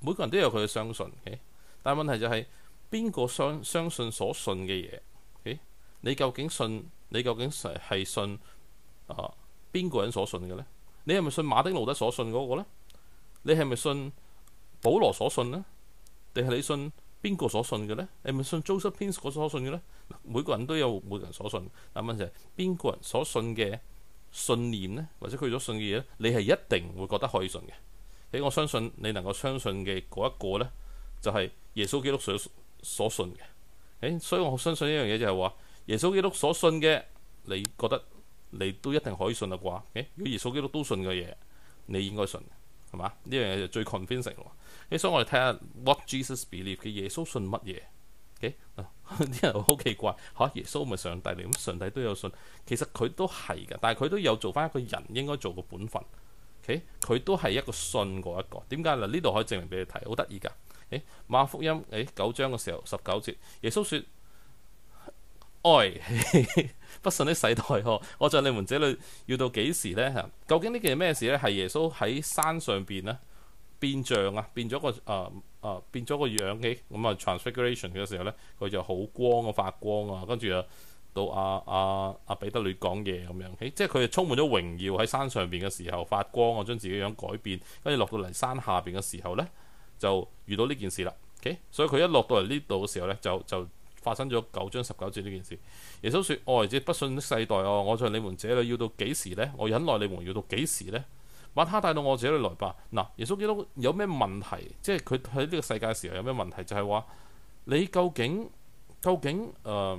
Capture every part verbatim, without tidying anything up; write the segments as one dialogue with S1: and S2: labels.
S1: 每個人都有佢嘅相信。Okay? 但係問題就係邊個相相信所信嘅嘢？Okay? 你究竟信？你究竟係信啊邊個人所信嘅呢？你係咪信馬丁路德所信嗰個呢？你係咪信保羅所信呢？定係你信邊個所信嘅呢？你係咪信 Joseph Prince 嗰所信嘅呢？每個人都有每個人所信，但問題係邊個人所信嘅信念呢？或者佢所信嘅嘢呢？你係一定會覺得可以信嘅。喺我相信你能夠相信嘅嗰一個呢，就係耶穌基督所所信嘅。誒，所以我相信一樣嘢就係話，耶穌基督所信嘅，你覺得你都一定可以信啦啩？誒，如果耶穌基督都信嘅嘢，你應該信，係嘛？呢樣嘢就最 convincing 咯。誒，所以我哋睇下 what Jesus believe 嘅耶穌信乜嘢？啲、okay? 人好奇怪嚇、啊，耶穌咪上帝嚟，咁上帝都有信，其實佢都係嘅，但係佢都有做翻一個人應該做嘅本分。佢、okay? 都係一個信嗰一個。點解嗱？呢度可以證明俾你睇，好得意㗎。誒，馬可福音誒九章嘅時候十九節，耶穌説：愛不信的世代呵，我在你們這裏要到幾時呢？嚇，究竟呢件係咩事呢？係耶穌喺山上邊呢？變像啊，變咗個啊啊變咗個樣嘅，咁啊 transfiguration 嘅時候咧，佢就好光啊，發光啊，跟住啊到阿阿阿彼得嚟講嘢咁樣，即係佢係充滿咗榮耀喺山上邊嘅時候發光啊，將自己樣改變，跟住落到嚟山下邊嘅時候咧，就遇到呢件事啦。OK，所以佢一落到嚟呢度嘅時候咧，就就發生咗九章十九節呢件事。耶穌説：我兒子不信的世代哦，我在你們這裏要到幾時呢？我忍耐你們要到幾時呢？把他帶到我這裏來吧。嗱，耶穌基督有咩問題？即係佢喺呢個世界嘅時候有咩問題？就係、是、話你究竟究竟誒、呃、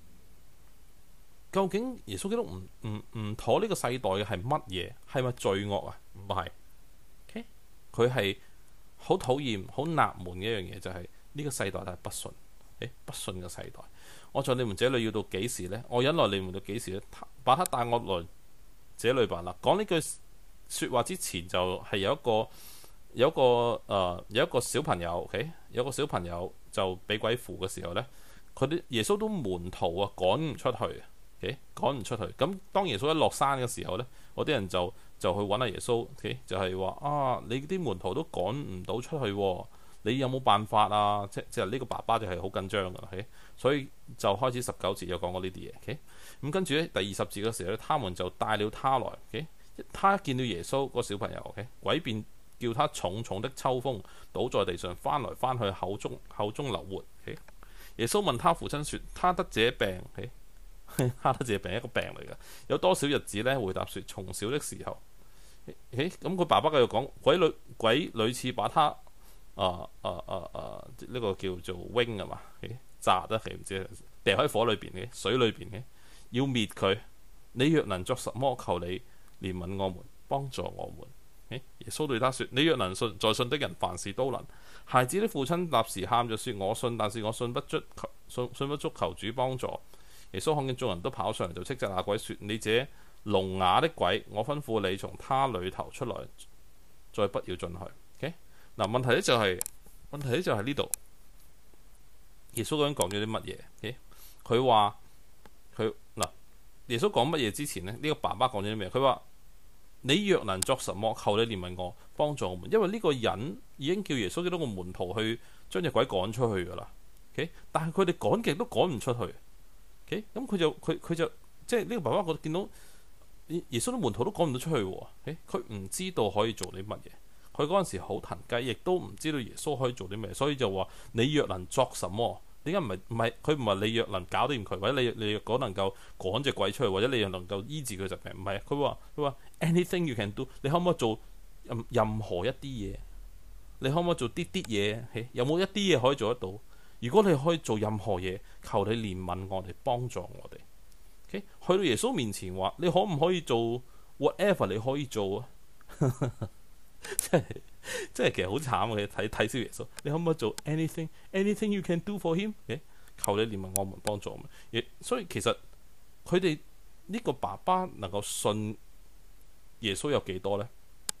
S1: 究竟耶穌基督唔唔唔妥呢個世代嘅係乜嘢？係咪罪惡啊？唔係。OK，佢係好討厭、好納悶嘅一樣嘢，就係、是、呢個世代係不信。誒，不信嘅世代。我在你們這裏要到幾時呢？我忍耐你們到幾時呢？把他帶我來這裏吧。嗱，講呢句説話之前就係有一個有一個誒、呃、有一個小朋友，OK， 有個小朋友就俾鬼附嘅時候呢，佢啲耶穌都門徒啊趕唔出去，OK， 趕唔出去。咁當耶穌一落山嘅時候呢，嗰啲人就就去揾阿耶穌，OK， 就係話啊，你啲門徒都趕唔到出去喎，你有冇辦法啊？即即係呢個爸爸就係好緊張㗎，OK，所以就開始十九節有講過呢啲嘢，OK，咁跟住呢，第二十節嘅時候呢，他們就帶了他來，OK。他一見到耶穌個小朋友，okay? 鬼便叫他重重的抽風，倒在地上，翻來翻去，口中口中流活。Okay? 耶穌問他父親說：他得這病，okay? 他得這病一個病嚟嘅，有多少日子呢？回答說：從小的時候。咁佢爸爸繼續講：鬼女鬼屢次把他啊啊啊啊呢個叫做 wing 啊嘛，炸得佢唔知掉喺火裏邊嘅水裏邊嘅，要滅佢。你若能作什麼，求你憐憫我們，幫助我們。耶穌對他說：你若能信，在信的人凡事都能。孩子的父親立時喊着說：我信，但是我信不足，求信信不足，求主幫助。耶穌看見眾人都跑上嚟，就斥責那鬼說：你這聾啞的鬼，我吩咐你從他裏頭出來，再不要進去。OK，嗱，問題咧就係、是、問題咧就係呢度，耶穌究竟講咗啲乜嘢？OK，佢話佢嗱。耶穌講乜嘢之前呢？呢、這個爸爸講咗啲咩？佢話：你若能作什麼，求你憐憫我，幫助我們。因為呢個人已經叫耶穌幾多個門徒去將隻鬼趕出去㗎啦。Okay? 但係佢哋趕極都趕唔出去。Okay? 咁佢就佢佢就即係呢個爸爸覺得見到耶穌啲門徒都趕唔到出去喎。佢、okay? 唔知道可以做啲乜嘢。佢嗰陣時好騰雞，亦都唔知道耶穌可以做啲咩，所以就話：你若能作什麼？點解唔係唔係佢唔係你若能搞掂佢，或者你你若果能夠趕隻鬼出去，或者你又能夠醫治佢疾病？唔係，佢話佢話 anything you can do， 你可唔可以做任任何一啲嘢？你可唔可以做啲啲嘢？有冇一啲嘢可以做得到？如果你可以做任何嘢，求你憐憫我哋，幫助我哋。Okay? 去到耶穌面前話：你可唔可以做 whatever 你可以做啊？即係即係其實好慘嘅，睇睇小耶穌，你可唔可以做 anything anything you can do for him？Okay? 求你憐憫我們，幫助我們。亦所以其實佢哋呢個爸爸能夠信耶穌有幾多呢？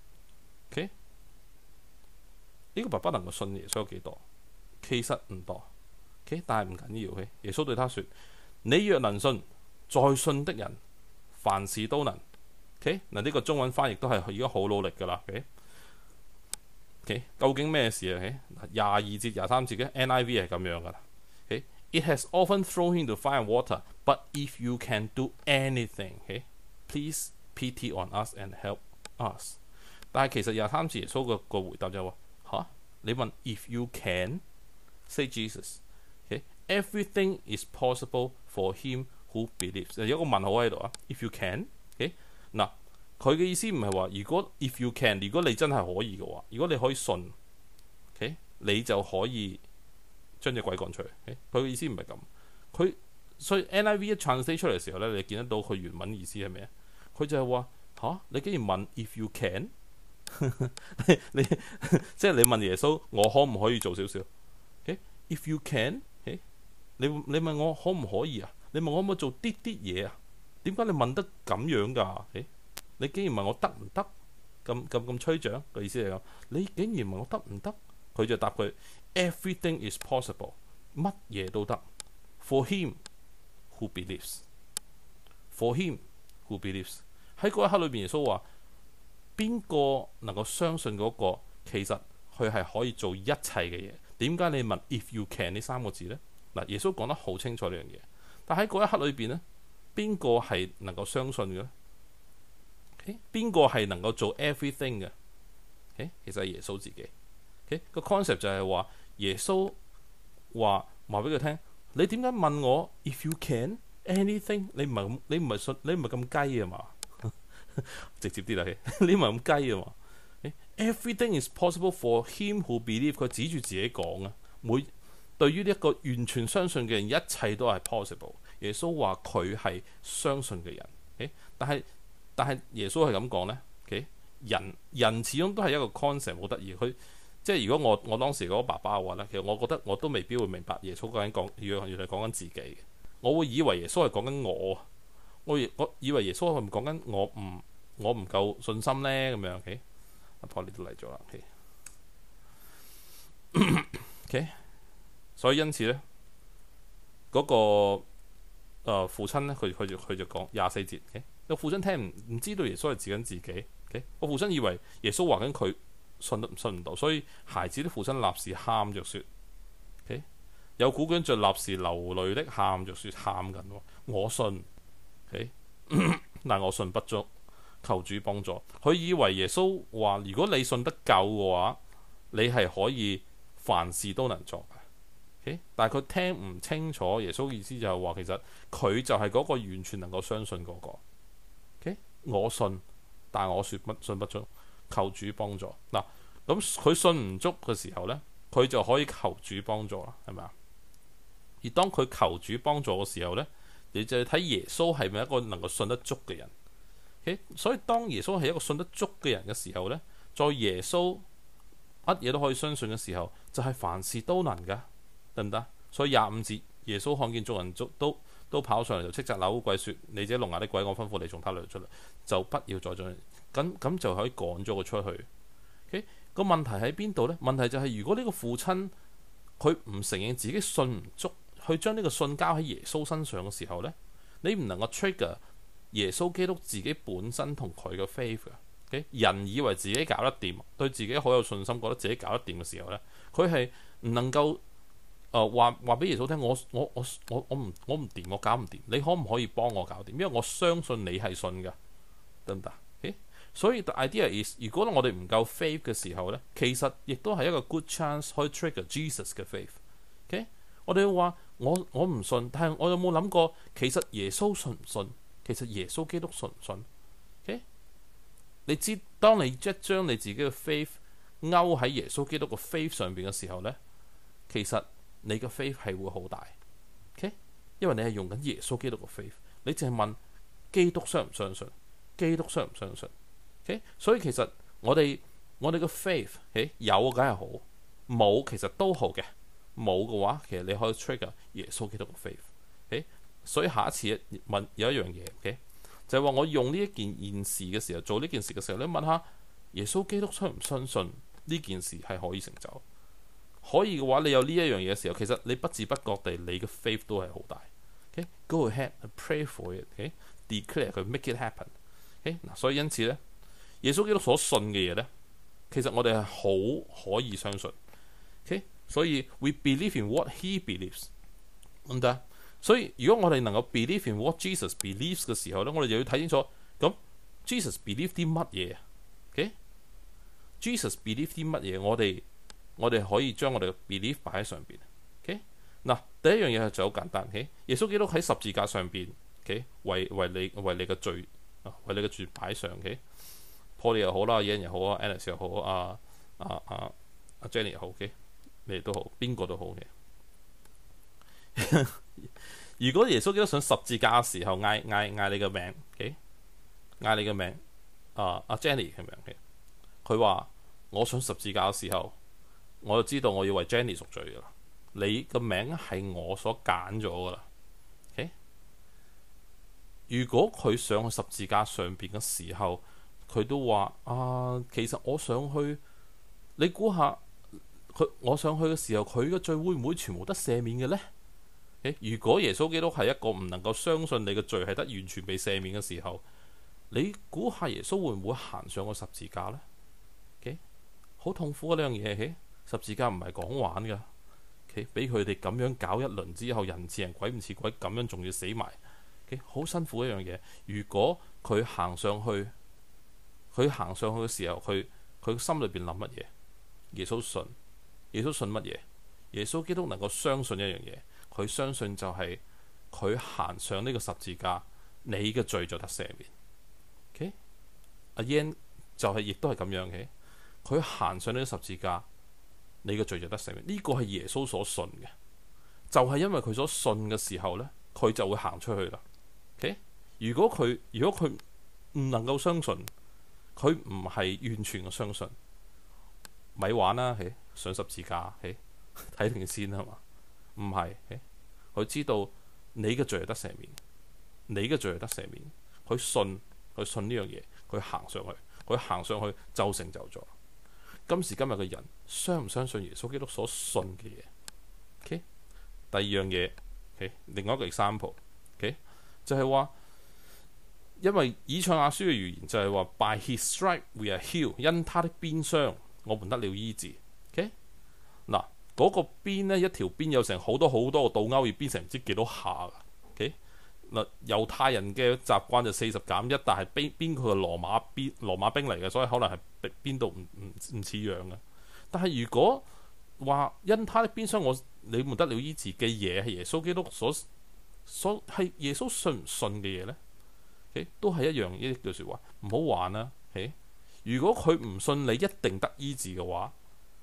S1: OK， 呢個爸爸能夠信耶穌有幾多？其實唔多。OK， 但係唔緊要。Okay? 耶穌對他說：你若能信，在信的人凡事都能。OK， 嗱呢個中文翻譯都係已經好努力噶啦。OK。 Okay? 究竟咩事啊？廿二節、廿三節嘅 N I V 係咁樣噶啦。Okay? It has often thrown him to fire and water, but if you can do anything, okay? Please pity on us and help us。但係其實廿三節耶穌個個回答就係話吓，你問 if you can say Jesus。Okay? Everything is possible for him who believes。有一個問號喺度啊。If you can，okay? 嗱。佢嘅意思唔係話，如果 if you can， 如果你真係可以嘅話，如果你可以信 ，OK， 你就可以將隻鬼趕出嚟。佢、okay? 嘅意思唔係咁，佢所以 N I V 一 translate 出嚟嘅時候咧，你見得到佢原文意思係咩？佢就係話吓，你竟然問 if you can， 你你即係你問耶穌，我可唔可以做少少 ？OK，if you can，OK， 你你問我可唔可以啊？你問我可唔可以做啲啲嘢啊？點解你問得咁樣㗎？OK？你竟然問我得唔得？咁咁咁吹脹嘅意思係咁。你竟然問我得唔得？佢就答佢 Everything is possible， 乜嘢都得。For him who believes，For him who believes。喺嗰一刻裏邊，耶穌話：邊個能夠相信嗰個，其實佢係可以做一切嘅嘢。點解你問 If you can 呢三個字呢？嗱，耶穌講得好清楚呢樣嘢。但喺嗰一刻裏邊呢，邊個係能夠相信嘅呢？邊個係能夠做 everything 嘅？Okay? 其實係耶穌自己。Okay? 個 concept 就係話耶穌話話俾佢聽，你點解問我 if you can anything？ 你唔係你唔係信你唔係咁雞啊嘛？直接啲啦，你唔係咁雞啊嘛？Everything is possible for him who believe。佢指住自己講啊，每對於呢一個完全相信嘅人，一切都係 possible。耶穌話佢係相信嘅人。Okay? 但係但係耶穌係咁講呢 okay? 人人始終都係一個 concept 好得意。佢即係如果我我當時嗰個爸爸嘅話呢，其實我覺得我都未必會明白耶穌究竟講原來講緊自己。我會以為耶穌係講緊我，我我以為耶穌係唔講緊我唔我唔夠信心呢。咁樣。OK， 阿 Polly 都嚟咗啦。OK， okay? 所以因此呢，嗰、那個、呃、父親呢，佢佢就佢就講廿四節。Okay? 個父親聽唔唔知道耶穌係指緊自己，個、okay? 父親以為耶穌話緊佢信得信唔到，所以孩子的父親立時喊着說：， okay? 有古卷着立時流淚的喊着說，喊緊，我信， okay? 但我信不足，求主幫助。佢以為耶穌話：如果你信得夠嘅話，你係可以凡事都能做。Okay? 但係佢聽唔清楚耶穌嘅意思，就係話其實佢就係嗰個完全能夠相信嗰、那個。Okay? 我信，但我說不信不足，求主幫助。嗱，咁佢信唔足嘅時候呢，佢就可以求主幫助啦，係咪啊？而當佢求主幫助嘅時候呢，你就睇耶穌係咪一個能夠信得足嘅人。Okay? 所以當耶穌係一個信得足嘅人嘅時候呢，在耶穌乜嘢都可以相信嘅時候，就係、是、凡事都能㗎，得唔得？所以廿五節，耶穌看見眾人都都。都跑上嚟就斥責那污鬼，說：你這聾啞的鬼，我吩咐你從他裏出嚟，就不要再進去。咁咁就可以趕咗佢出去。Okay? 個問題喺邊度呢？問題就係如果呢個父親佢唔承認自己信唔足，去將呢個信交喺耶穌身上嘅時候呢，你唔能夠 trigger 耶穌基督自己本身同佢嘅 faith 嘅。Okay? 人以為自己搞得掂，對自己好有信心，覺得自己搞得掂嘅時候呢，佢係唔能夠。誒話話俾耶穌聽，我我我我我唔我唔掂，我搞唔掂。你可唔可以幫我搞掂？因為我相信你係信㗎，得唔得？所以 the idea is，如果我哋唔夠 faith 嘅時候呢，其實亦都係一個 good chance 可以 trigger Jesus 嘅 faith。Okay? 我哋話我我唔信，但係我有冇諗過，其實耶穌信唔信？其實耶穌基督信唔信？Okay? 你知當你一將你自己嘅 faith 勾喺耶穌基督嘅 faith 上邊嘅時候呢，其實你嘅 faith 係會好大。Okay? 因為你係用緊耶穌基督嘅 faith，你淨係問基督相唔相信，基督相唔相信。Okay? 所以其實我哋我哋嘅 faith、okay? 有梗係好，冇其實都好嘅。冇嘅話，其實你可以 trigger 耶穌基督嘅 faith。Okay? 所以下一次問有一樣嘢，okay? 就係話我用呢一件件事嘅時候，做呢件事嘅時候，你問下耶穌基督相唔相信呢件事係可以成就？可以嘅話，你有呢一樣嘢嘅時候，其實你不自不覺地你嘅 faith 都係好大。Okay? Go ahead and pray for it. Okay? Declare 佢 make it happen。Okay? 嗱，所以因此呢，耶穌基督所信嘅嘢呢， 其實我哋係好可以相信。Okay? 所以 we believe in what he believes， 唔得。所以如果我哋能夠 believe in what Jesus believes 嘅時候咧，我哋就要睇清楚咁 Jesus believe 啲乜嘢啊？Okay？Jesus believe 啲乜嘢？我哋我哋可以將我哋嘅 belief 擺喺上邊。Okay？嗱，第一樣嘢係就好簡單。Okay？耶穌基督喺十字架上邊，Okay？為為你為你嘅罪啊，為你嘅罪擺上。Okay？Paul 又好啦，Ian 又好啊 ，Alex 又好啊，啊啊啊 Jenny 又好。Okay？你哋都好，邊個都好嘅。如果耶穌基督上十字架嘅時候嗌嗌嗌你嘅名，嗌、okay？你嘅名啊，阿 Jenny 係咪？佢話我上十字架嘅時候，我就知道我要為 Jenny 贖罪噶啦。你嘅名係我所揀咗噶啦。Okay？如果佢上去十字架上邊嘅時候，佢都話啊，其實我上去，你估下佢我上去嘅時候，佢嘅罪會唔會全部得赦免嘅呢？如果耶穌基督係一個唔能夠相信你嘅罪係得完全被赦免嘅時候，你估下耶穌會唔會行上個十字架呢？好、okay? 痛苦啊！呢樣嘢，十字架唔係講玩噶，俾佢哋咁樣搞一輪之後，人似人鬼唔似鬼，咁樣仲要死埋，好、okay? 辛苦一樣嘢。如果佢行上去，佢行上去嘅時候，佢佢心裏邊諗乜嘢？耶穌信，耶穌信乜嘢？耶穌基督能夠相信一樣嘢。佢相信就係佢行上呢個十字架，你嘅罪就得赦免。Okay？ 阿 Yan 就係亦都係咁樣嘅。佢行上呢個十字架，你嘅罪就得赦免。呢、這個係耶穌所信嘅，就係、是、因為佢所信嘅時候呢，佢就會行出去啦。Okay？ 如果佢如果佢唔能夠相信，佢唔係完全嘅相信，咪玩啦。上十字架，睇定先係嘛？唔係，佢知道你嘅罪係得赦免，你嘅罪係得赦免。佢信，佢信呢樣嘢，佢行上去，佢行上去就成就咗。今時今日嘅人相唔相信耶穌基督所信嘅嘢？Okay？ 第二樣嘢，okay？ 另外一個 example，okay？ 就係話，因為以賽亞書嘅預言就係話 ，By His stripe we are healed，因他的鞭傷我們得了醫治。Okay？ 嗱。嗰個鞭呢，一條鞭有成好多好多個倒鈎，要鞭成唔知幾多下㗎。Okay？嗱，猶太人嘅習慣就四十減一，但係邊邊佢係羅馬鞭羅馬兵嚟嘅，所以可能係邊度唔唔唔似樣嘅。但係如果話因他的鞭傷我你們得了醫治嘅嘢係耶穌基督所所係耶穌信唔信嘅嘢呢？ Okay？ 都係一樣呢句説話，唔好玩啦。Okay？ 如果佢唔信你一定得醫治嘅話，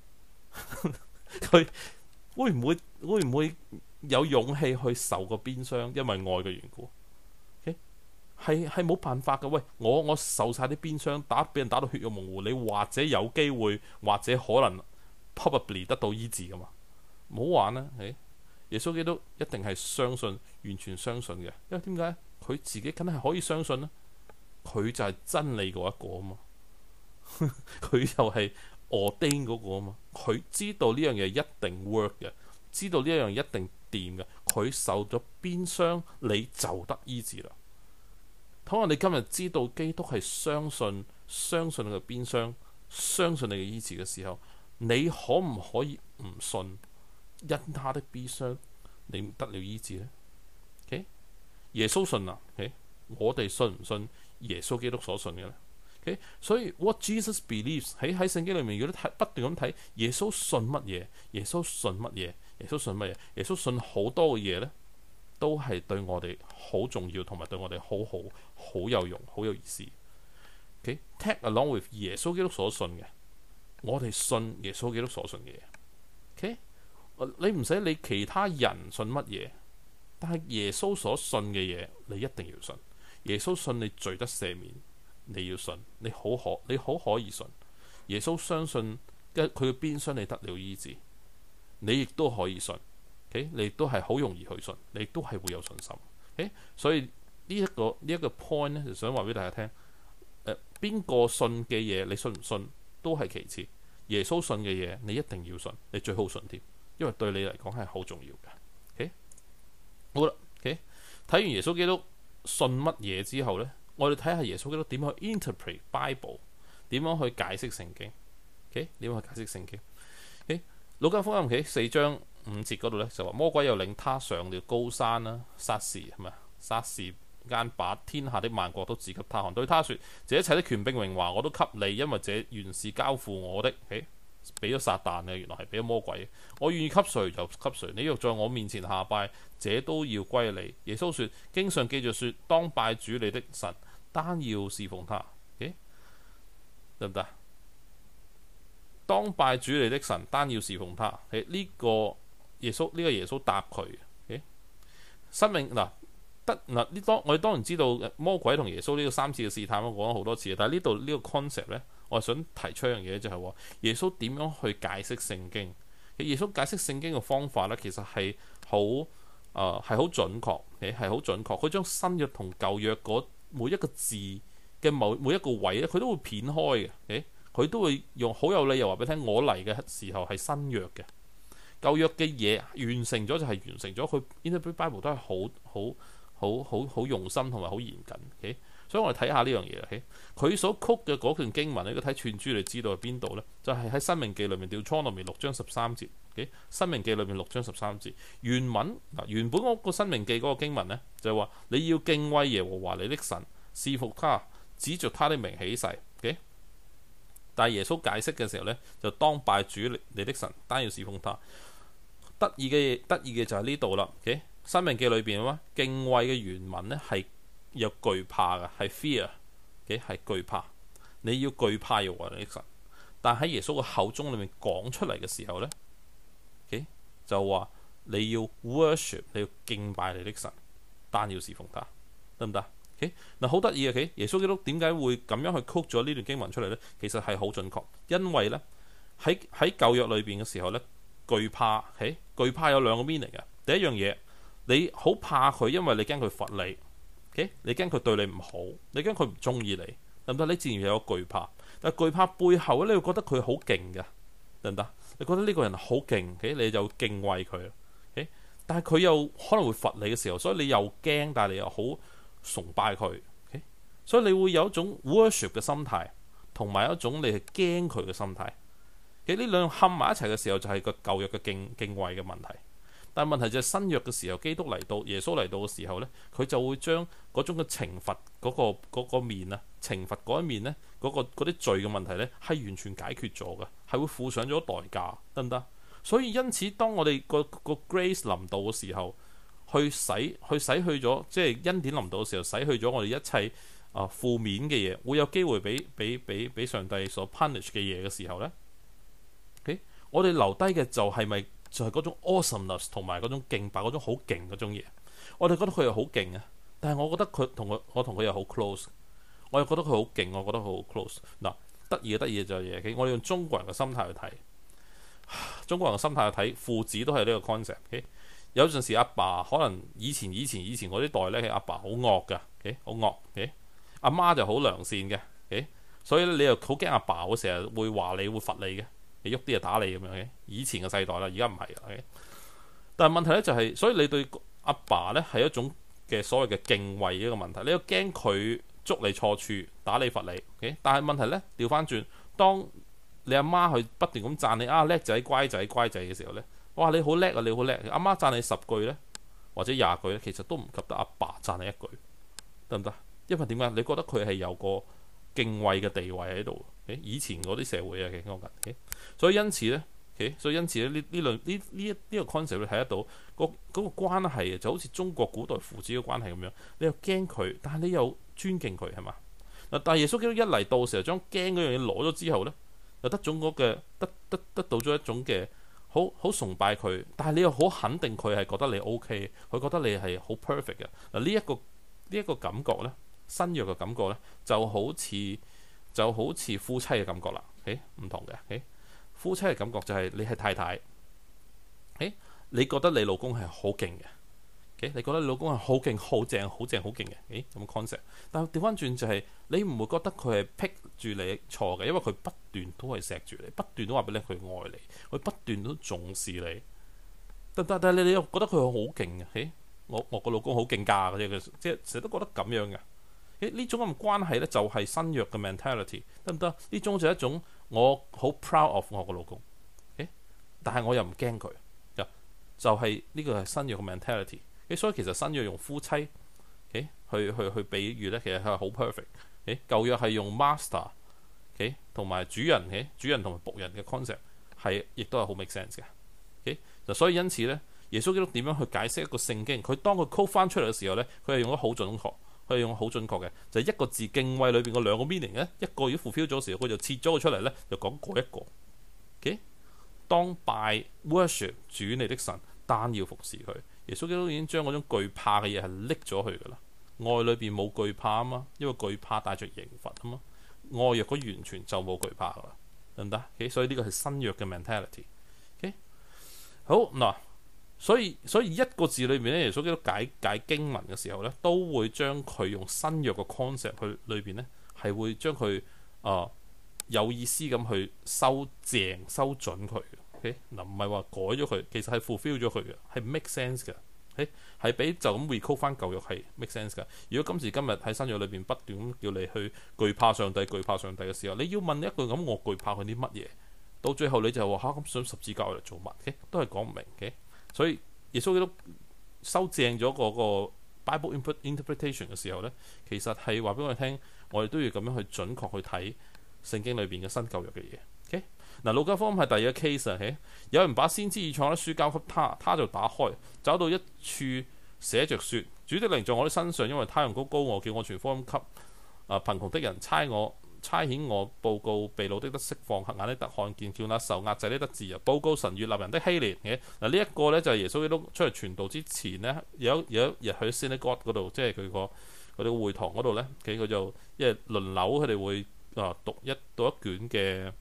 S1: 佢會唔會會唔會有勇氣去受個鞭傷？因為愛嘅緣故，係係冇辦法嘅。喂，我我受晒啲鞭傷，打俾人打到血肉模糊，你或者有機會，或者可能 probably 得到醫治噶嘛？唔好玩啦！誒，耶穌基督一定係相信，完全相信嘅。因為點解？佢自己梗係可以相信啦，佢就係真理嗰一個啊嘛，佢又係。ordain 嗰個啊嘛，佢知道呢樣嘢一定 work 嘅，知道呢樣一定掂嘅，佢受咗鞭傷，你就得醫治啦。可能你今日知道基督係相信，相信你嘅鞭傷，相信你嘅醫治嘅時候，你可唔可以唔信？因他的鞭傷，你得了醫治呢？ Okay？ 耶穌信啊， okay？ 我哋信唔信耶穌基督所信嘅呢？Okay？ 所以 What Jesus believes 喺喺聖經裏面，如果睇不斷咁睇耶穌信乜嘢，耶穌信乜嘢，耶穌信乜嘢，耶穌信好多嘅嘢呢，都係對我哋好重要，同埋對我哋好好好有用，好有意思。Okay？ Tag along with 耶穌基督所信嘅，我哋信耶穌基督所信嘅嘢。Okay？ 你唔使理其他人信乜嘢，但係耶穌所信嘅嘢，你一定要信。耶穌信你罪得赦免。你要信，你好可，你好可以信。耶穌相信，佢嘅鞭傷你得了醫治，你亦都可以信。Okay？ 你亦都係好容易去信，你亦都係會有信心。Okay？ 所以呢、這、一個呢一、這個 point 呢，就想話俾大家聽。誒、呃，邊個信嘅嘢，你信唔信都係其次。耶穌信嘅嘢，你一定要信，你最好信添，因為對你嚟講係好重要嘅。Okay？ 好啦，OK，睇完耶穌基督信乜嘢之後呢，我哋睇下耶穌基督點樣去 interpret Bible，點樣去解釋聖經。 ？OK， 點樣去解釋聖經？OK， 路加福音喺四章五節嗰度咧就話魔鬼又領他上了高山啦，撒時係咪？撒時間把天下的萬國都指給他看，對他說：這一切的權柄榮華我都給你，因為這原是交付我的。誒，俾咗撒旦嘅，原來係俾咗魔鬼。我願意給誰就給誰，你若在我面前下拜，這都要歸你。耶穌說：經上記着說，當拜主你的神，單要侍奉他。誒，得唔得？當拜主你的神，單要侍奉他。誒，呢個耶穌呢、這個耶穌答佢。誒，生命嗱。得嗱，呢當我哋當然知道魔鬼同耶穌呢個三次嘅試探，我講咗好多次，但係呢度呢個 concept 呢，我係想提出一樣嘢，就係話耶穌點樣去解釋聖經。耶穌解釋聖經嘅方法呢，其實係好誒係好準確，係好準確。佢將新約同舊約嗰每一個字嘅某每一個位咧，佢都會片開嘅。佢都會用好有理由話俾你聽，我嚟嘅時候係新約嘅，舊約嘅嘢完成咗就係完成咗。佢 Interpreted Bible 都係好好。好好好用心同埋好嚴謹，okay? 所以我哋睇下呢樣嘢啦。佢、okay? 所曲嘅嗰段經文，你都睇串珠，你知道係邊度呢？就係、是、喺《申命記》裏面，調創落面六章十三節。okay? 申命記裏面六章十三節原文嗱，原本嗰個申命記嗰個經文呢，就係、是、話你要敬畏耶和華你的神，侍服他，指着他的名起誓。Okay? 但係耶穌解釋嘅時候呢，就當拜主你的神，單要侍奉他。得意嘅得意嘅就係呢度啦。Okay? 申命記裏邊啊，敬畏嘅原文咧係有懼怕嘅，係 fear 嘅，係懼怕。你要懼怕耶和華你的神，但喺耶穌嘅口中裏面講出嚟嘅時候咧，okay? 就話你要 worship， 你要敬拜你的神，單要侍奉他，得唔得？嗱，好得意嘅，耶穌基督點解會咁樣去曲咗呢段經文出嚟咧？其實係好準確，因為咧喺喺舊約裏邊嘅時候咧，懼怕，誒，懼怕有兩個 meaning 嘅。第一樣嘢。你好怕佢，因為你驚佢罰你，okay? 你驚佢對你唔好，你驚佢唔中意你，得唔得？你自然有個懼怕，但係懼怕背後咧，你會覺得佢好勁嘅，得唔得？你覺得呢個人好勁，okay? 你就敬畏佢，okay? 但係佢又可能會罰你嘅時候，所以你又驚，但係你又好崇拜佢，okay? 所以你會有一種 worship 嘅心態，同埋一種你係驚佢嘅心態。其實呢兩冚埋一齊嘅時候，就係個舊約嘅敬敬畏嘅問題。但係問題就係新約嘅時候，基督嚟到，耶穌嚟到嘅時候呢，佢就會將嗰種嘅懲罰嗰、嗰個嗰個面啊，懲罰嗰一面呢，嗰、嗰個嗰啲罪嘅問題呢，係完全解決咗嘅，係會付上咗代價，得唔得？所以因此，當我哋個個 grace 臨到嘅時候，去洗去洗去咗，即係恩典臨到嘅時候，洗去咗我哋一切啊、呃、負面嘅嘢，會有機會俾俾俾俾上帝所 punish 嘅嘢嘅時候呢，okay? 我哋留低嘅就係咪？就係嗰種 awesomeness 同埋嗰種敬拜，嗰種好勁嗰種嘢。我哋覺得佢又好勁啊，但係我覺得佢同佢，我同佢又好 close。我又覺得佢好勁，我覺得佢好 close。嗱，得意嘅得意嘅就係嘢，我哋用中國人嘅心態去睇，中國人嘅心態去睇父子都係呢個 concept。Okay? 有陣時阿爸，爸可能以前以前以前嗰啲代咧，阿爸好惡㗎，好惡。阿媽就好良善嘅，okay? 所以咧你又好驚阿爸會成日會話你會罰你嘅。你喐啲就打你咁樣嘅，以前嘅世代啦，而家唔係嘅。但係問題咧就係、是，所以你對阿爸咧係一種嘅所謂嘅敬畏嘅一個問題。你又驚佢捉你錯處，打你罰你。Okay? 但係問題咧調翻轉，當你阿媽去不斷咁讚你啊叻仔乖仔乖仔嘅時候咧，哇你好叻啊你好叻！阿媽讚你十句咧，或者廿句咧，其實都唔及得阿爸讚你一句，得唔得？因為點解？你覺得佢係有個敬畏嘅地位喺度。以前嗰啲社會啊，其實講緊，所以因此咧，okay? 所以因此咧，呢呢類呢呢呢個 concept 你睇得到，嗰、嗰個關係就好似中國古代父子嘅關係咁樣，你又驚佢，但係你又尊敬佢，係嘛？嗱，但係耶穌基督一嚟到時候，將驚嗰樣嘢攞咗之後咧，又得種嗰嘅得得得到咗一種嘅好好崇拜佢，但係你又好肯定佢係覺得你 OK，佢覺得你係好 perfect 嘅。嗱，呢一個呢一個感覺咧，新約嘅感覺咧，就好似。就好似夫妻嘅感覺啦，誒、okay? 唔同嘅，誒、okay? 夫妻嘅感覺就係你係太太，誒、okay? 你覺得你老公係好勁嘅，誒、okay? 你覺得你老公係好勁、好正、好正、好勁嘅，誒咁嘅 concept。但係調翻轉就係、是、你唔會覺得佢係逼住你錯嘅，因為佢不斷都係錫住你，不斷都話俾你佢愛你，佢不斷都重視你。但但但係你你又覺得佢好勁嘅，誒、okay? 我我個老公好勁㗎嗰啲，即係成日都覺得咁樣嘅。呢種咁嘅關係咧，就係新約嘅 mentality，得唔得？呢種就係一種我好 proud of 我個老公，誒，但係我又唔驚佢，就係呢個係新約嘅 mentality。誒，所以其實新約用夫妻，誒，去去去比喻咧，其實係好 perfect。誒，舊約係用 master，誒，同埋主人，誒，主人同埋僕人嘅 concept 係亦都係好 make sense 嘅。誒，就所以因此咧，耶穌基督點樣去解釋一個聖經？佢當佢 call 翻出嚟嘅時候咧，佢係用得好準確。佢用好準確嘅，就係、是、一個字敬畏裏邊個兩個 meaning 咧，一個如果 fulfill 咗嘅時候，佢就切咗佢出嚟咧，就講嗰一個。Okay? 當拜 worship 主你的神，單要服侍佢。耶穌基督已經將嗰種懼怕嘅嘢係拎咗去噶啦，愛裏邊冇懼怕啊嘛，因為懼怕帶着刑罰啊嘛。愛若果完全就冇懼怕噶啦，得唔得？Okay? 所以呢個係新約嘅 mentality。Okay? 好嗱。所以所以一個字裏面咧，耶穌基督解解經文嘅時候咧，都會將佢用新約嘅 concept 去裏邊咧，係會將佢啊、呃、有意思咁去修正修準佢嘅。嗱，唔係話改咗佢，其實係 fulfill 咗佢嘅，係 make sense 嘅。係、okay? 係比就咁 recall 翻舊約係 make sense 嘅。如果今時今日喺新約裏邊不斷咁叫你去懼怕上帝、懼怕上帝嘅時候，你要問一句咁，我懼怕佢啲乜嘢？到最後你就話嚇咁想十字架嚟做乜？Okay? 都係講唔明嘅。所以耶穌基督修正咗嗰個 Bible interpretation 嘅時候呢，其實係話俾我哋聽，我哋都要咁樣去準確去睇聖經裏邊嘅新舊約嘅嘢。OK， 嗱，路加福音係第二個 case 啊。Okay? 有人把先知以賽亞書交給他，他就打開，找到一處寫着說：主的靈在我的身上，因為他用膏膏我，叫我傳福音給啊貧窮的人，差我。差遣我報告被擄的得釋放，瞎眼的得看見，叫那受壓制的得自由，報告神悅納人的禧年嘅。嗱，呢一個呢，就係耶穌基督出嚟傳道之前呢，有有一日去 synagogue 嗰度，即係佢個佢哋會堂嗰度呢，佢佢就因為輪流佢哋會啊讀一讀一卷嘅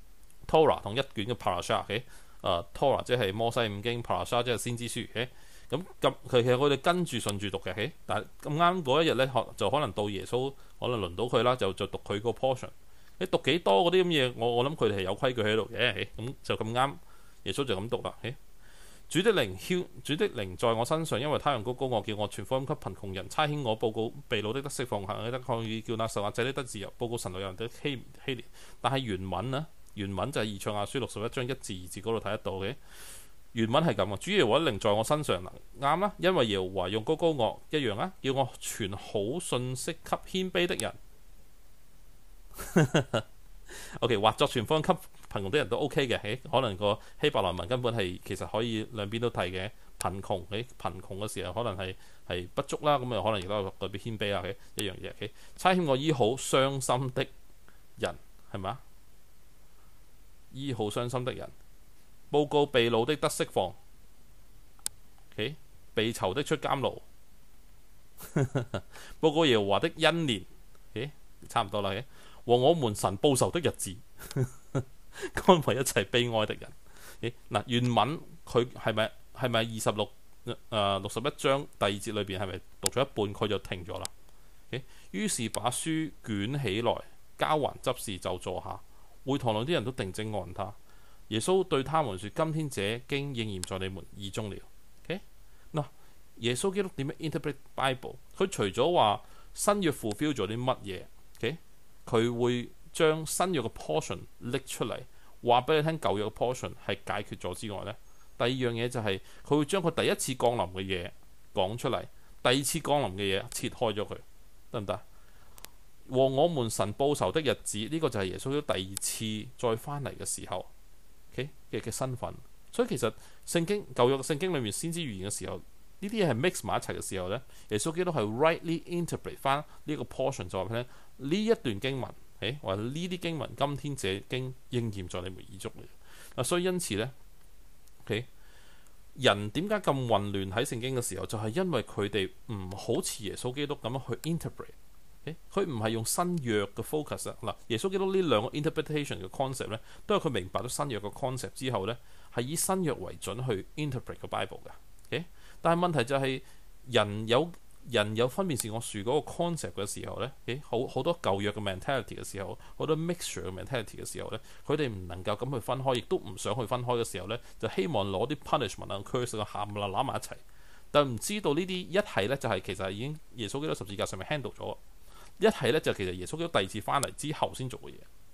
S1: Torah 同一卷嘅 Parasha 嘅啊 Torah 即係摩西五經 Parasha 即係先知書嘅。咁咁佢其實佢哋跟住順住讀嘅，但係咁啱嗰一日咧，就可能到耶穌可能輪到佢啦，就就讀佢個 portion。你讀幾多嗰啲咁嘢，我我諗佢哋係有規矩喺度嘅，咁就咁啱耶穌就咁讀啦。主的靈澆，主的靈在我身上，因為他用膏膏我，叫我傳福音給貧窮人，差遣我報告被擄的得釋放，瞎眼的得看見，叫那受壓制的得自由，報告神悅納人的禧年。但係原文呢，原文就係以賽亞書六十一章一至二節嗰度睇得到嘅。原文係咁啊，主耶和華靈在我身上啦，啱啦，因為耶和華用膏膏我一樣啊，叫我傳好信息給謙卑的人。O.K. 或作傳福音給貧窮的人都 O.K. 嘅，可能個希伯來文根本係其實可以兩邊都提嘅。貧窮喺貧窮嘅時候，可能係係不足啦，咁啊可能亦都有代表謙卑啊嘅一樣嘢。O.K. 差遣我醫好傷心的人，係咪啊？醫好傷心的人。報告被擄的得釋放， okay? 被囚的出監牢，報告耶和華的恩年， okay? 差唔多啦。Okay? 和我們神報仇的日子，安慰一切悲哀的人。嗱、okay? 原文佢係咪係咪二十六誒六十一章第二節裏邊係咪讀咗一半佢就停咗啦？okay? 於是把書捲起來，交還執事就坐下，會堂內啲人都定睛看他。耶穌對他們說：今天這經應驗在你們耳中了。OK 嗱，耶穌基督點樣 interpret Bible？ 佢除咗話新約 fulfill 咗啲乜嘢，OK， 佢會將新約嘅 portion 拎出嚟，話俾你聽舊約嘅 portion 係解決咗之外呢，第二樣嘢就係、是、佢會將佢第一次降臨嘅嘢講出嚟，第二次降臨嘅嘢切開咗佢，得唔得？和我們神報仇的日子，呢、這個就係耶穌基督第二次再翻嚟嘅時候。嘅嘅身份，所以其實聖經舊約嘅聖經裏面先知預言嘅時候，呢啲嘢係 mix 埋一齊嘅時候呢，耶穌基督係 rightly interpret 翻呢個 portion 就話俾你聽，呢一段經文，誒或者呢啲經文，今天這經應驗在你們耳中嚟。嗱，所以因此呢 OK 人點解咁混亂喺聖經嘅時候，就係、是、因為佢哋唔好似耶穌基督咁樣去 interpret。佢唔係用新約嘅 focus 啊！嗱，耶穌基督呢兩個 interpretation 嘅 concept 咧，都係佢明白咗新約嘅 concept 之後咧，係以新約為準去 interpret 個 Bible 嘅。Okay? 但係問題就係、是、人有人有分辨善惡樹嗰個 concept 嘅時候咧，誒好好多舊約嘅 mentality 嘅時候，好多 mixture 嘅 mentality 嘅時候咧，佢哋唔能夠咁去分開，亦都唔想去分開嘅時候咧，就希望攞啲 punishment 啊、curse 啊、喊啦攬埋一齊，但唔知道呢啲一係咧就係、是、其實已經耶穌基督十字架上面 handle 咗。一係咧就其實耶穌基督第二次翻嚟之後先做嘅嘢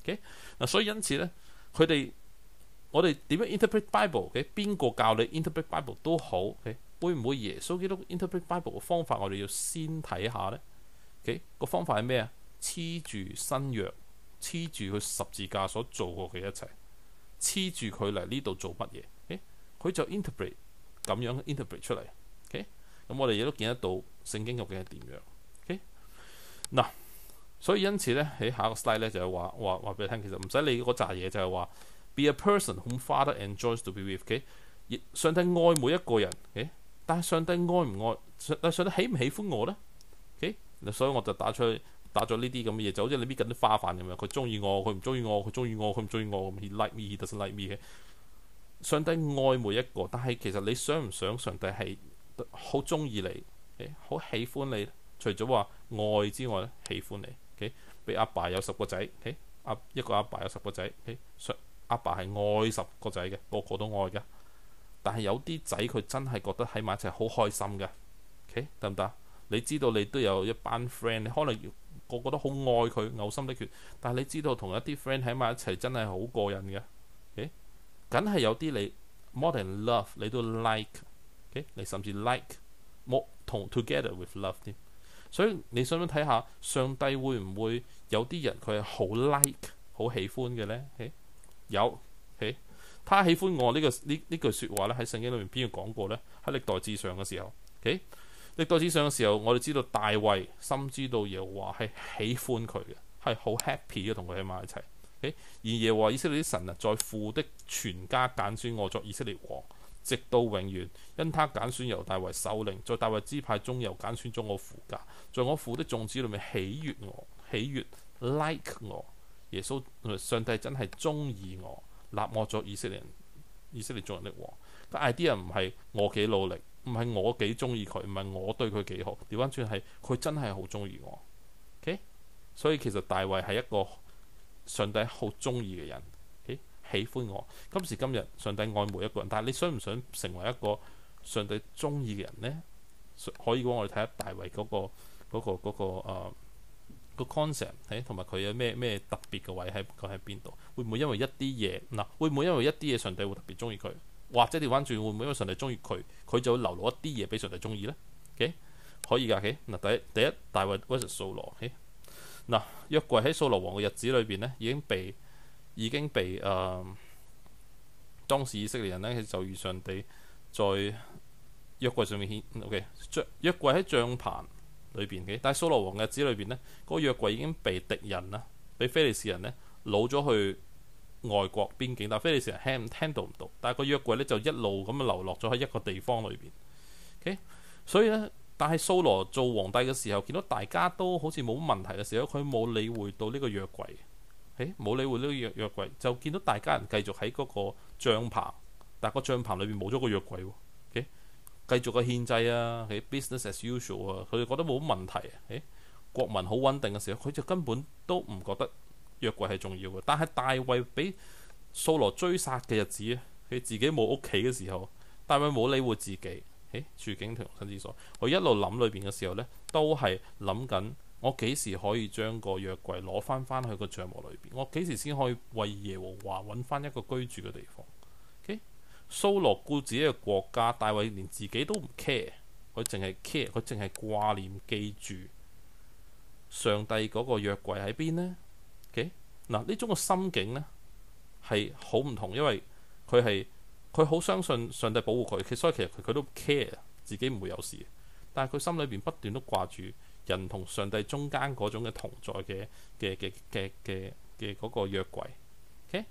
S1: OK 嗱，所以因此咧，佢哋我哋點樣 interpret Bible？ 邊個教你 interpret Bible 都好，okay? 會唔會耶穌基督 interpret Bible 嘅方法，我哋要先睇下呢？OK 個方法係咩啊？黐住新約，黐住佢十字架所做過嘅一切，黐住佢嚟呢度做乜嘢？佢、okay? 就 interpret 咁樣 interpret 出嚟。OK 咁我哋亦都見得到聖經究竟係點樣。OK 嗱。所以因此咧，喺下一個 slide 咧就係話話話俾你聽，其實唔使理嗰扎嘢，就係話 be a person whom Father enjoys to be with。Okay? 上帝愛每一個人，okay? 但係上帝愛唔愛？但係上帝喜唔喜歡我咧？Okay? 所以我就打出去打咗呢啲咁嘅嘢，就好似你搣緊啲花瓣咁樣，佢中意我，佢唔中意我，佢中意我，佢唔中意我咁。He like me, he doesn't like me。上帝愛每一個，但係其實你想唔想上帝係好中意你，好、okay? 喜歡你？除咗話愛之外咧，喜歡你。OK， 俾阿爸有十個仔，OK， 阿一個阿爸有十個仔，OK， 阿爸係愛十個仔嘅，個個都愛嘅。但係有啲仔佢真係覺得喺埋一齊好開心嘅，OK， 得唔得？你知道你都有一班 friend， 你可能個個都好愛佢，嘔心瀝血。但係你知道同一啲 friend 喺埋一齊真係好過癮嘅，OK， 梗係有啲你 more than love 你都 like，OK， 你甚至 like more 同 together with love 添。所以你想唔想睇下上帝會唔會有啲人佢係好 like 好喜歡嘅呢？ Okay? 有，okay? 他喜歡我呢、這個呢呢句説話咧，喺聖經裏面邊個講過呢？喺歷代志上嘅時候，okay? 歷代志上嘅時候，我哋知道大衛深知道耶和華係喜歡佢嘅，係好 happy 嘅同佢喺埋一齊。Okay? 而耶和華以色列啲神啊，在父的全家揀選我作以色列王，直到永遠，因他揀選猶大為首領，在大衛支派中又揀選咗我父家，在我父的眾子裏面喜悅我，喜悅 like 我。耶穌上帝真係中意我，立我作以色列人、以色列眾人的王。個 idea 唔係我幾努力，唔係我幾中意佢，唔係我對佢幾好，調翻轉係佢真係好中意我。OK， 所以其實大衛係一個上帝好中意嘅人。喜歡我，今時今日上帝愛每一個人，但係你想唔想成為一個上帝中意嘅人呢？可以講我哋睇下大衛嗰個嗰個嗰個誒個 concept，同埋佢有咩咩特別嘅位喺佢喺邊度？會唔會因為一啲嘢嗱？會唔會因為一啲嘢上帝會特別中意佢？或者調翻轉會唔會因為上帝中意佢，佢就會流露一啲嘢俾上帝中意呢？ OK， 可以㗎。OK， 嗱，第一第一大衛 versus 掃羅。OK， 嗱，約櫃喺掃羅王嘅日子裏邊呢，已經被已經被誒、呃、當時以色列人呢，就遇上帝在約櫃上面顯 OK， 約櫃喺帳棚裏邊嘅，但係掃羅王嘅日子裏邊呢，嗰、那個約櫃已經被敵人啦，被非利士人呢攞咗去外國邊境，但係非利士人 handle 唔到，但係個約櫃呢，就一路咁樣流落咗喺一個地方裏邊。OK， 所以呢，但係掃羅做皇帝嘅時候，見到大家都好似冇乜問題嘅時候，佢冇理會到呢個約櫃。冇、欸、理會呢個約約櫃，就見到大家人繼續喺嗰個帳棚，但係個帳棚裏邊冇咗個約櫃喎。OK， 繼續嘅獻祭啊，喺 business as usual 啊，佢哋覺得冇乜問題啊。誒，國民好穩定嘅時候，佢就根本都唔覺得約櫃係重要嘅。但係大衛俾掃羅追殺嘅日子，佢自己冇屋企嘅時候，大衛冇理會自己，誒，處境同身之所，佢一路諗裏邊嘅時候呢，都係諗緊。我幾時可以將個約櫃攞翻翻去個帳幕裏邊？我幾時先可以為耶和華揾翻一個居住嘅地方？掃羅顧自己嘅國家，大衛連自己都唔 care， 佢淨係 care， 佢淨係掛念記住上帝嗰個約櫃喺邊呢？嗱、okay? 呢種嘅心境呢係好唔同，因為佢係佢好相信上帝保護佢，所以其實佢佢都 care 自己唔會有事，但係佢心裏邊不斷都掛住人同上帝中間嗰種嘅同在嘅嘅嘅嘅嘅嘅嗰個約櫃。Okay?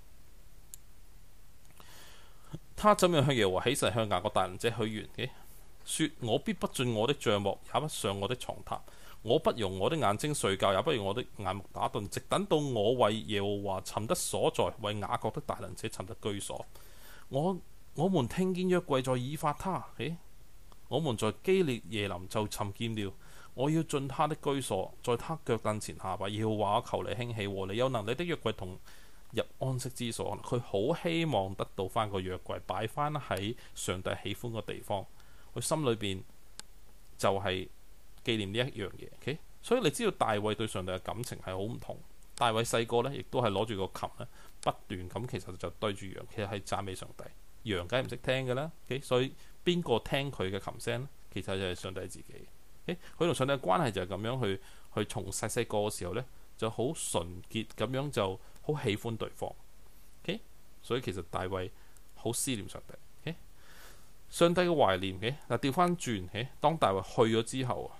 S1: 他怎樣向耶和華起誓，向雅各大能者許願，嘅說：我必不進我的帳幕，也不上我的床榻，我不容我的眼睛睡覺，也不容我的眼目打盹，直等到我為耶和華尋得所在，為雅各的大能者尋得居所。我我們聽見約櫃在以法他，誒，我們在基列耶林就尋見了。我要進他的居所，在他腳凳前下拜。要話我求你興起，和你有能力的約櫃同入安息之所。佢好希望得到翻個約櫃，擺翻喺上帝喜歡嘅地方。佢心裏邊就係紀念呢一樣嘢。Okay? 所以你知道大衛對上帝嘅感情係好唔同。 大衛細個呢，亦都係攞住個琴咧，不斷咁其實就對住羊，其實係讚美上帝。羊梗係唔識聽㗎啦，okay? 所以邊個聽佢嘅琴聲呢？其實就係上帝自己。佢、okay? 同上帝嘅關係就係咁樣去去從細細個嘅時候呢，就好純潔咁樣就好喜歡對方。Okay? 所以其實大衛好思念上帝。Okay? 上帝嘅懷念嘅嗱，調翻轉嘅，當大衛去咗之後啊，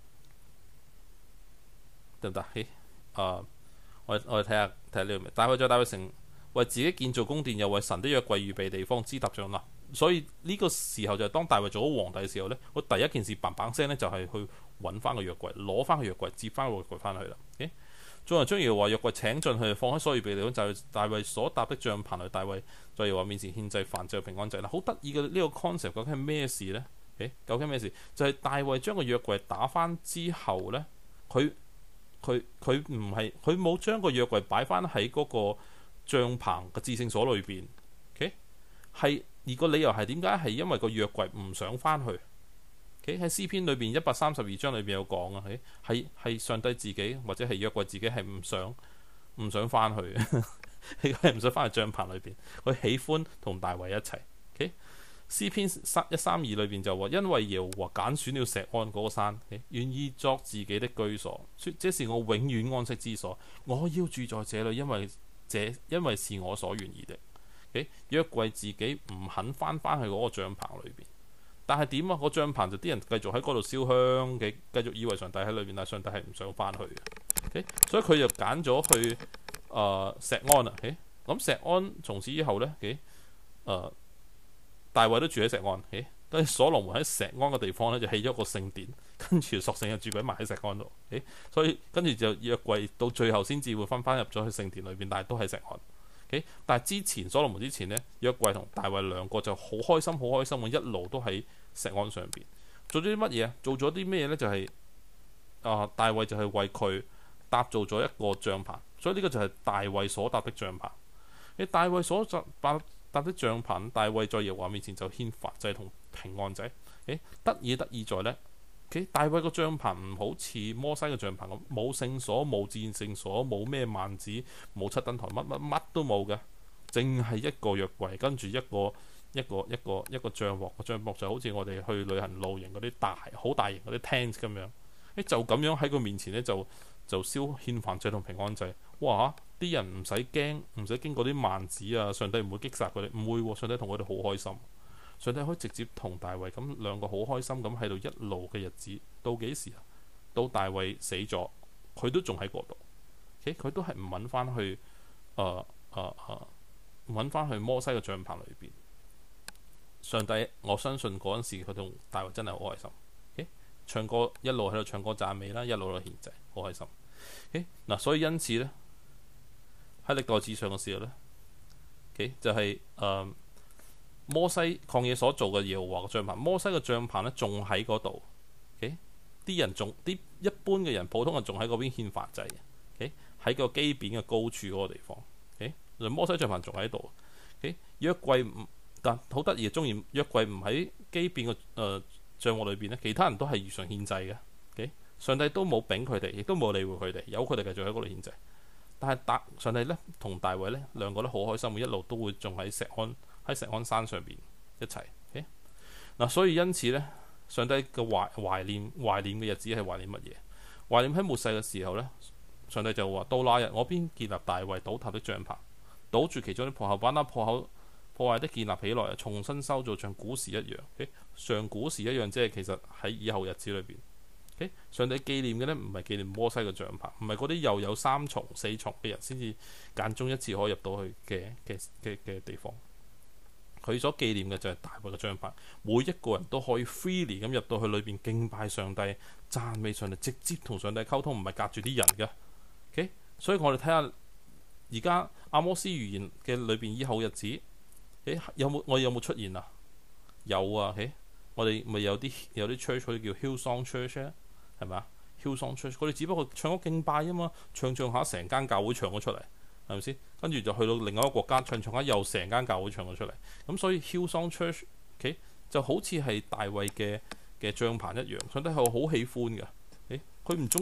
S1: 得唔得？誒、啊，我我哋睇下睇下呢個咩？大衛在大衛城為自己建造宮殿，又為神的約櫃預備地方，支搭帳幕。所以呢個時候就係當大衛做咗皇帝嘅時候呢，我第一件事砰砰聲呢，就係去揾翻個約櫃，攞翻個約櫃，接翻個約櫃翻去啦。眾人將耶和華約櫃請進去，放喺所預備地方，就係大衛所搭的帳棚嚟。大衛在耶和華面前獻祭燔祭平安祭啦。好得意嘅呢個 concept 究竟係咩事呢？誒，究竟咩事？就係、是、大衛將個約櫃打翻之後呢，佢佢佢唔係佢冇將個約櫃擺翻喺嗰個帳棚嘅至聖所裏邊。OK， 係而個理由係點解？係因為個約櫃唔想翻去。喺、okay? 詩篇裏邊一百三十二章裏邊有講啊，係係上帝自己或者係約櫃自己係唔想唔想翻去，佢係唔想翻去帳棚裏邊，佢喜歡同大衛一齊。Okay? 詩篇三一三二裏邊就話，因為耶和華揀選了錫安嗰個山，願、okay? 意作自己的居所，說這是我永遠安息之所，我要住在這裏，因為這因為是我所願意的。Okay? 約櫃自己唔肯翻翻去嗰個帳棚裏邊。但係點啊？個帳棚就啲人繼續喺嗰度燒香嘅，繼續以為上帝喺裏邊，但係上帝係唔想翻去嘅。Okay? 所以佢就揀咗去誒、呃、錫安啊。咁、okay? 錫安從此以後呢，誒、okay? 呃、大衛都住喺錫安。跟、okay? 住所羅門喺錫安嘅地方呢，就起咗個聖殿，跟住索性就住喺埋喺錫安度。Okay? 所以跟住就約櫃到最後先至會分翻入咗去聖殿裏邊，但係都喺錫安。Okay? 但係之前所羅門之前呢，約櫃同大衛兩個就好開心，好開心嘅一路都喺錫安上邊做咗啲乜嘢啊？做咗啲咩呢？就係、是、啊、呃，大衛就係為佢搭造咗一個帳棚，所以呢個就係大衛所搭的帳棚。你大衛所搭搭的帳棚，大衛在耶和華面前就獻燔祭同平安祭。得意得意在呢，大衛個帳棚唔好似摩西嘅帳棚咁，冇聖所，冇戰聖所，冇咩幔子，冇七燈台，乜乜乜都冇嘅，淨係一個約櫃，跟住一個。一個一個一個帳幕，個帳幕就好似我哋去旅行露營嗰啲大好大型嗰啲 tent 咁樣，誒就咁樣喺佢面前呢，就就燒獻燔祭同平安祭，哇！啲人唔使驚，唔使經過啲幔子啊，上帝唔會擊殺佢哋，唔會喎，上帝同佢哋好開心，上帝可以直接同大衛咁兩個好開心咁喺度一路嘅日子，到幾時啊？到大衛死咗，佢都仲喺嗰度，佢、okay? 都係唔揾翻去，誒誒誒，揾翻去摩西嘅帳棚裏邊。上帝，我相信嗰陣時佢同大衛真係好開心。Okay? 唱歌一路喺度唱歌讚美啦，一路喺度獻祭，好開心。嗱、okay? 啊，所以因此呢，喺歷代志上嘅時候呢，okay? 就係、是、誒、呃、摩西曠野所做嘅耶和華嘅帳棚，摩西嘅帳棚呢仲喺嗰度。啲、okay? 人仲啲一般嘅人，普通人仲喺嗰邊獻燔祭嘅。喺、okay? 個基遍嘅高處嗰個地方。Okay? 摩西帳棚仲喺度。Okay? 約櫃唔。但好得意嘅，中意約櫃唔喺基遍嘅誒帳幕裏邊咧，其他人都係如常獻祭嘅。Okay? 上帝都冇柄佢哋，亦都冇理會佢哋，由佢哋繼續喺嗰度獻祭。但係大上帝咧同大衛咧兩個都好開心，一路都會仲喺錫安喺錫安山上邊一齊。嗱、okay? 啊，所以因此咧，上帝嘅懷懷念懷念嘅日子係懷念乜嘢？懷念喺末世嘅時候咧，上帝就話：到那日，我便建立大衛倒塌的帳棚，堵住其中啲破口，把那破口破壞的建立起來，重新修造，像古時一樣。Okay? 像古時一樣，即係其實喺以後日子裏邊。Okay? 上帝紀念嘅呢，唔係紀念摩西嘅帳棚，唔係嗰啲又有三重四重嘅人先至間中一次可以入到去嘅嘅嘅嘅地方。佢所紀念嘅就係大衛嘅帳棚，每一個人都可以 freely 咁入到去裏邊敬拜上帝、讚美上帝，直接同上帝溝通，唔係隔住啲人嘅。Okay? 所以我哋睇下而家阿摩司預言嘅裏邊以後日子。誒有冇我有冇出現啊？有啊！誒我哋咪有啲有啲 church 佢叫 Hillsong Church 咧，係咪啊 Hillsong Church 佢哋只不過唱歌敬拜啊嘛，唱唱下成間教會唱咗出嚟，係咪先？跟住就去到另外一個國家唱唱下又成間教會唱咗出嚟。咁所以 Hillsong Church okay? 就好似係大衛嘅嘅帳棚一樣，上帝係好喜歡嘅。誒佢唔中意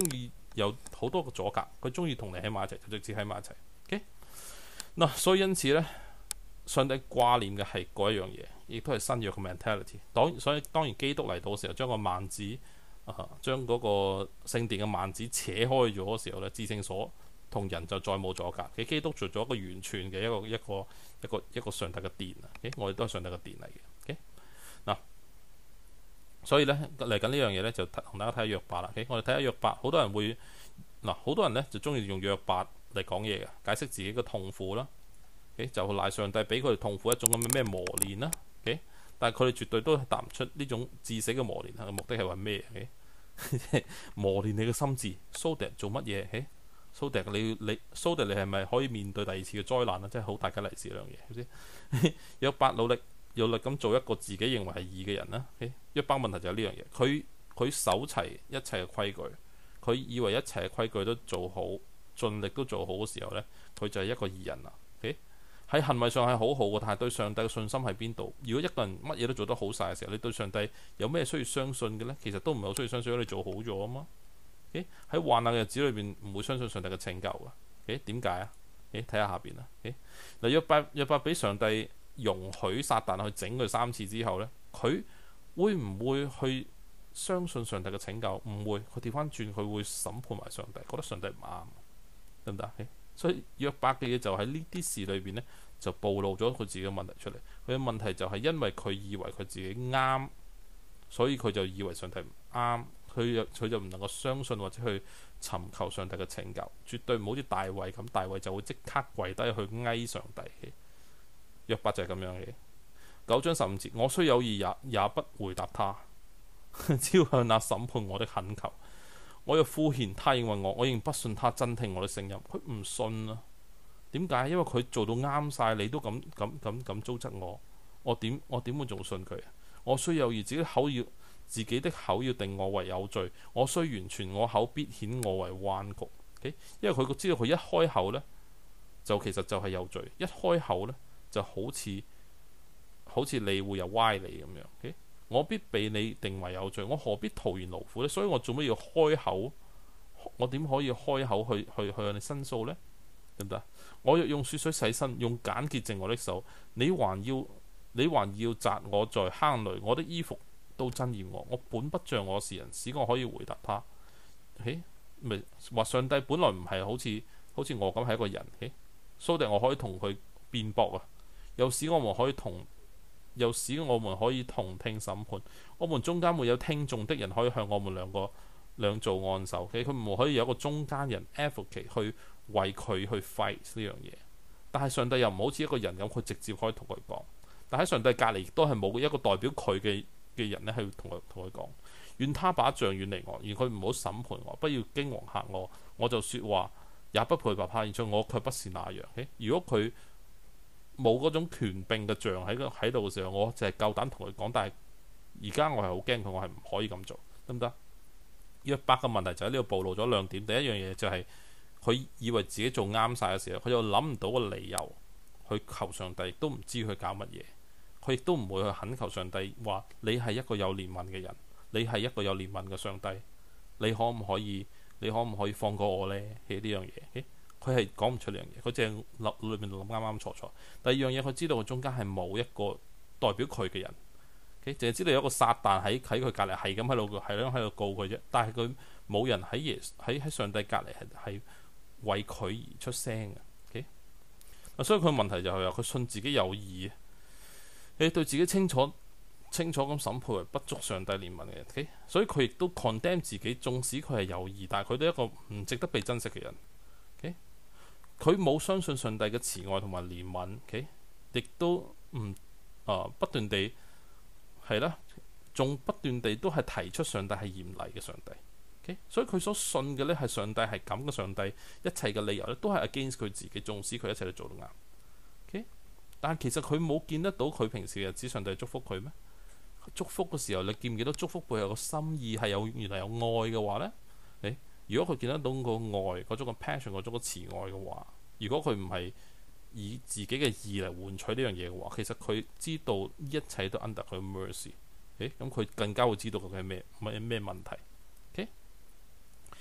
S1: 有好多個阻隔，佢中意同你喺埋一齊就直接喺埋一齊。OK 嗱、啊，所以因此呢，上帝掛念嘅係嗰一樣嘢，亦都係新約嘅 mentality。當所以當然基督嚟到嘅時候，將個幔子啊，將嗰個聖殿嘅幔子扯開咗嘅時候呢，至聖所同人就再冇阻隔。佢基督做咗一個完全嘅一個一個一個一個上帝嘅殿啊！我哋都係上帝嘅殿嚟嘅。嗱、okay? 所以咧嚟緊呢樣嘢咧，就同大家睇下約伯啦。Okay? 我哋睇下約伯，好多人會嗱，好多人咧就中意用約伯嚟講嘢嘅，解釋自己嘅痛苦啦。Okay? 就賴上帝俾佢哋痛苦一種咁嘅咩磨練啦。Okay? 但係佢哋絕對都答唔出呢種致死嘅磨練嘅目的係為咩？Okay? 磨練你嘅心智 so that 做乜嘢？Okay? so that 你你 so that 你係咪可以面對第二次嘅災難啊？真係好大吉利是兩樣嘢，係咪先？約伯努力努力咁做一個自己認為係義嘅人啦。約伯問題就係呢樣嘢，佢佢守齊一切嘅規矩，佢以為一切嘅規矩都做好，盡力都做好嘅時候呢，佢就係一個義人啦。喺行為上係好好嘅，但係對上帝嘅信心喺邊度？如果一個人乜嘢都做得好晒嘅時候，你對上帝有咩需要相信嘅呢？其實都唔係好需要相信，因為你做好咗啊嘛。喺、okay? 患難嘅日子裏邊，唔會相信上帝嘅拯救啊。點解啊？睇、okay? 下下邊啦。嗱、okay? 約伯約伯俾上帝容許撒旦去整佢三次之後呢，佢會唔會去相信上帝嘅拯救？唔會，佢調翻轉，佢會審判埋上帝，覺得上帝唔啱，得唔得？Okay? 所以約伯嘅嘢就喺呢啲事裏邊呢，就暴露咗佢自己嘅問題出嚟。佢嘅問題就係因為佢以為佢自己啱，所以佢就以為上帝唔啱。佢佢就唔能夠相信或者去尋求上帝嘅拯救，絕對唔好似大衛咁，大衛就會即刻跪低去哀上帝嘅。約伯就係咁樣嘅。九章十五節，我雖有義也也不回答他，只要向那審判我的懇求。我又敷衍他，認為我，我仍不信他真聽我的聲音。佢唔信啊？點解？因為佢做到啱晒，你都咁咁咁咁糟質我，我點我點會仲信佢啊？我雖有義，自己口要。自己的口要定我為有罪，我雖完全，我口必顯我為彎曲。Okay? 因為佢知道佢一開口呢，就其實就係有罪。一開口呢，就好似好似你會有歪理咁樣。Okay? 我必被你定為有罪，我何必徒然勞苦呢？所以我做乜要開口？我點可以開口去去去向你申訴呢？得唔得？我若用雪水洗身，用鹼潔淨我的手，你還要你還要擲我在坑裏，我的衣服都憎厭我，我本不像我是人，使我可以回答他。誒，咪話上帝本來唔係好似好似我咁係一個人，誒，所以我可以同佢辯駁啊，又使我們可以同，又使我們可以同聽審判。我們中間沒有聽眾的人可以向我們兩個兩造按手，佢唔可以有一個中間人 advocate 去為佢去 fight 呢樣嘢。但係上帝又唔好似一個人咁，佢直接可以同佢講。但喺上帝隔離亦都係冇一個代表佢嘅嘅人咧，係同佢同佢講，願他把杖遠離我，願佢唔好審判我，不要驚惶嚇我，我就説話也不配白怕，而且我卻不是那樣。Okay? 如果佢冇嗰種權柄嘅杖喺喺度嘅時候，我就係夠膽同佢講。但係而家我係好驚佢，我係唔可以咁做，得唔得？約伯嘅問題就喺呢度暴露咗兩點。第一樣嘢就係佢以為自己做啱晒嘅時候，佢就諗唔到個理由去求上帝，都唔知佢搞乜嘢。佢亦都唔會去懇求上帝話：你係一個有憐憫嘅人，你係一個有憐憫嘅上帝，你可唔可以？你可唔可以放過我呢？係呢樣嘢，佢係講唔出呢樣嘢。佢淨係腦裏面諗啱啱錯錯。第二樣嘢，佢知道佢中間係冇一個代表佢嘅人，淨係知道有一個撒旦喺喺佢隔離，係咁喺度係咁喺度告佢啫。但係佢冇人喺耶喺喺上帝隔離係係為佢而出聲嘅。所以佢問題就係話佢信自己有義。你對自己清楚清楚咁審判為不足上帝憐憫嘅人，okay? 所以佢亦都 condemn 自己，縱使佢係有義，但係佢都係一個唔值得被珍惜嘅人。佢、okay? 冇相信上帝嘅慈愛同埋憐憫，亦、okay? 都唔啊不斷地係啦，仲不斷地都係提出上帝係嚴厲嘅上帝。Okay? 所以佢所信嘅呢係上帝係咁嘅上帝，一切嘅理由咧都係 against 佢自己，縱使佢一切都做得啱。Okay? 但係其實佢冇見得到佢平時嘅日子上帝祝福佢咩？祝福嘅時候，你見唔見到祝福背後個心意係有原來有愛嘅話呢？誒，如果佢見得到個愛嗰種個 passion 嗰種個慈愛嘅話，如果佢唔係以自己嘅義嚟換取呢樣嘢嘅話，其實佢知道一切都 under 佢 mercy。誒，咁佢更加會知道佢係咩咩咩問題。Okay?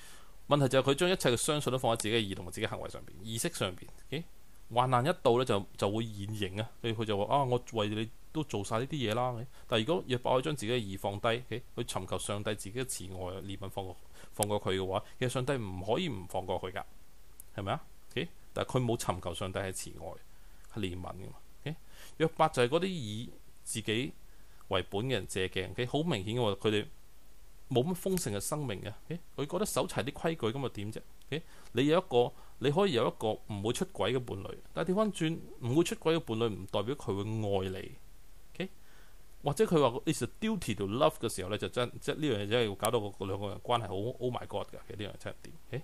S1: 問題就係佢將一切嘅相信都放喺自己嘅義同埋自己行為上邊、意識上邊。Okay? 患難一到咧，就就會現形啊！佢佢就話啊，我為你都做晒呢啲嘢啦。但係如果約伯可以將自己嘅義放低，去、okay? 尋求上帝自己嘅慈愛憐憫放過放過佢嘅話，其實上帝唔可以唔放過佢㗎，係咪啊？Okay? 但係佢冇尋求上帝係慈愛係憐憫㗎嘛。Okay? 約伯就係嗰啲以自己為本嘅人借鏡，佢、okay? 好明顯嘅喎，佢哋冇乜豐盛嘅生命嘅，佢、okay? 覺得守齊啲規矩咁又點啫？你有一個你可以有一個唔會出軌嘅伴侶，但係調翻轉唔會出軌嘅伴侶唔代表佢會愛你。Okay? 或者佢話 it's a duty to love 嘅時候咧，就真即係呢樣嘢真係搞到個兩個人關係好 oh my god 㗎。其實呢樣嘢真係點？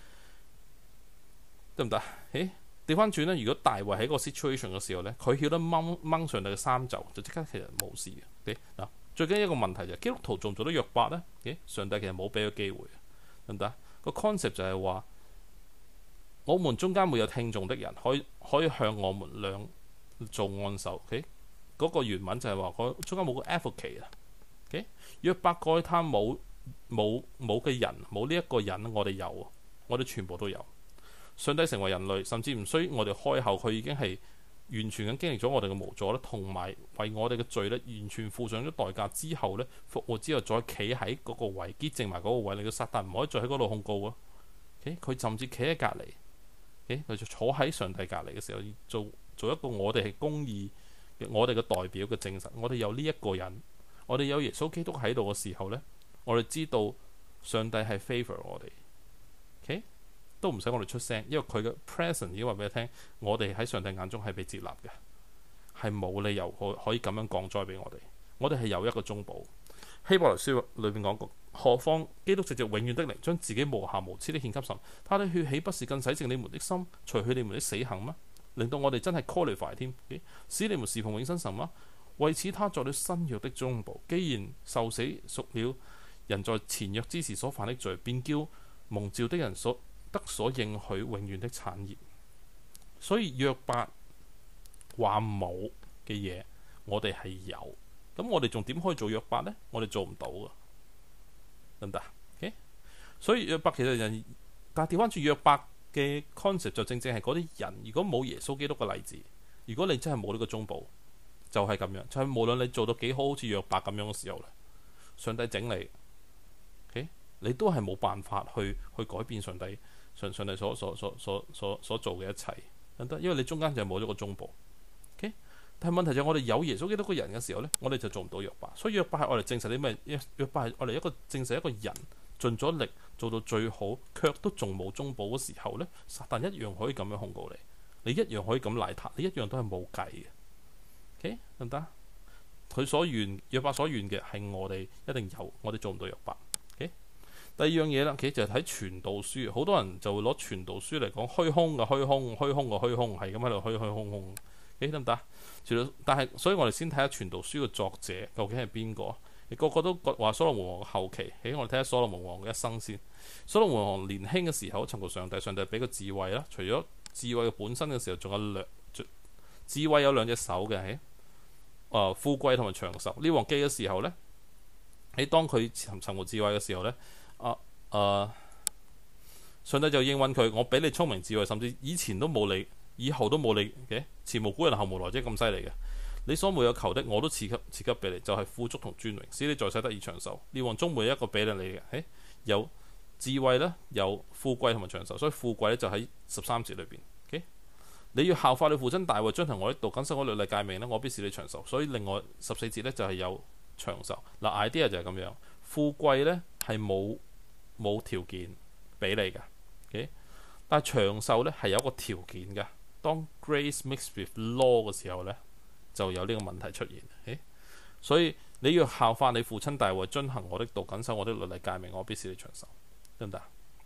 S1: 得唔得？誒調翻轉咧，如果大衛喺個 situation 嘅時候咧，佢曉得掹掹上帝嘅衫袖，就即刻其實冇事嘅。嗱、okay? 最緊一個問題就係、是、基督徒做唔做到約伯咧？Okay? 上帝其實冇俾個機會，得唔得？個 concept 就係話，我們中間沒有聽眾的人，可以可以向我們倆做按手。嗰、okay? 個原文就係話，我中間冇個 advocate 啊。Okay? 約伯該他冇冇冇嘅人，冇呢一個人，我哋有，我哋全部都有。上帝成為人類，甚至唔需要我哋開口，佢已經係完全咁經歷咗我哋嘅無助咧，同埋為我哋嘅罪咧，完全付上咗代價之後咧，復活之後再企喺嗰個位，潔淨埋嗰個位，你嘅撒旦唔可以再喺嗰度控告啊！佢、okay? 甚至企喺隔離，佢、okay? 就坐喺上帝隔離嘅時候，做做一個我哋係公義，我哋嘅代表嘅證實。我哋有呢一個人，我哋有耶穌基督喺度嘅時候咧，我哋知道上帝係 favor 我哋。OK。都唔使我哋出聲，因為佢嘅 presence 已經話俾你聽，我哋喺上帝眼中係被接納嘅，係冇理由可可以咁樣降災俾我哋。我哋係有一個中保。希伯來書裏邊講過，何況基督藉着永遠的靈，將自己無瑕無疵的獻給神，他的血豈不是更洗淨你們的心，除去你們的死行嗎？令到我哋真係 qualify 添，使你們侍奉永生神嗎？為此他作了新約的中保，既然受死贖了人在前約之時所犯的罪，便叫蒙召的人所得所應許永遠的產業。所以約伯話冇嘅嘢，我哋係有。咁我哋仲點可以做約伯呢？我哋做唔到噶，得唔得？Okay? 所以約伯其實人，但係調翻轉約伯嘅 concept 就正正係嗰啲人，如果冇耶穌基督嘅例子，如果你真係冇呢個中保，就係、是、咁樣，就係、是、無論你做到幾好，好似約伯咁樣嘅時候咧，上帝整你，okay? 你都係冇辦法去去改變上帝。上上帝所所所所所所做嘅一切，得，因為你中間就冇咗個中保。Okay? 但係問題就係我哋有耶穌基督嘅人嘅時候呢，我哋就做唔到約伯。所以約伯係我哋證實啲咩？約伯係我哋一個證實一個人盡咗力做到最好，卻都仲冇中保嘅時候呢，撒旦一樣可以咁樣控告你，你一樣可以咁賴他，你一樣都係冇計嘅。OK 得唔得？佢所願約伯所願嘅係我哋一定有，我哋做唔到約伯。第二樣嘢啦，其實就係睇傳道書，好多人就會攞傳道書嚟講虛空嘅虛空，虛空嘅虛空，係咁喺度虛虛空空，誒得唔得？傳道，但係所以我哋先睇下傳道書嘅作者究竟係邊個？你個個都話所羅門王嘅後期，誒我哋睇下所羅門王嘅一生先。所羅門王年輕嘅時候尋求上帝，上帝俾個智慧啦。除咗智慧嘅本身嘅時候，仲有兩智慧有兩隻手嘅，誒、呃、富貴同埋長壽。列王記嘅時候呢，喺當佢尋尋求智慧嘅時候呢。啊！誒、啊，上帝就應允佢，我俾你聰明智慧，甚至以前都冇你，以後都冇你嘅，前無古人後無來者咁犀利嘅。你所沒有求的，我都賜給賜給俾你，就係、是、富足同尊榮，使你在世得以長壽。列王中沒有一個俾你嘅，誒有智慧咧，有富貴同埋長壽，所以富貴咧就喺十三節裏邊。Okay? 你要效法你父親大衛，遵行我的道，謹守我律例誡命咧，我必使你長壽。所以另外十四節咧就係有長壽。嗱 idea 就係咁樣，富貴咧係冇。冇條件俾你㗎，okay? 但係長壽咧係有一個條件㗎。當 grace mixed with law 嘅時候咧，就有呢個問題出現。Okay? 所以你要效法你父親大衛，遵行我的道，謹守我的律例誡命，我必使你長壽，得唔得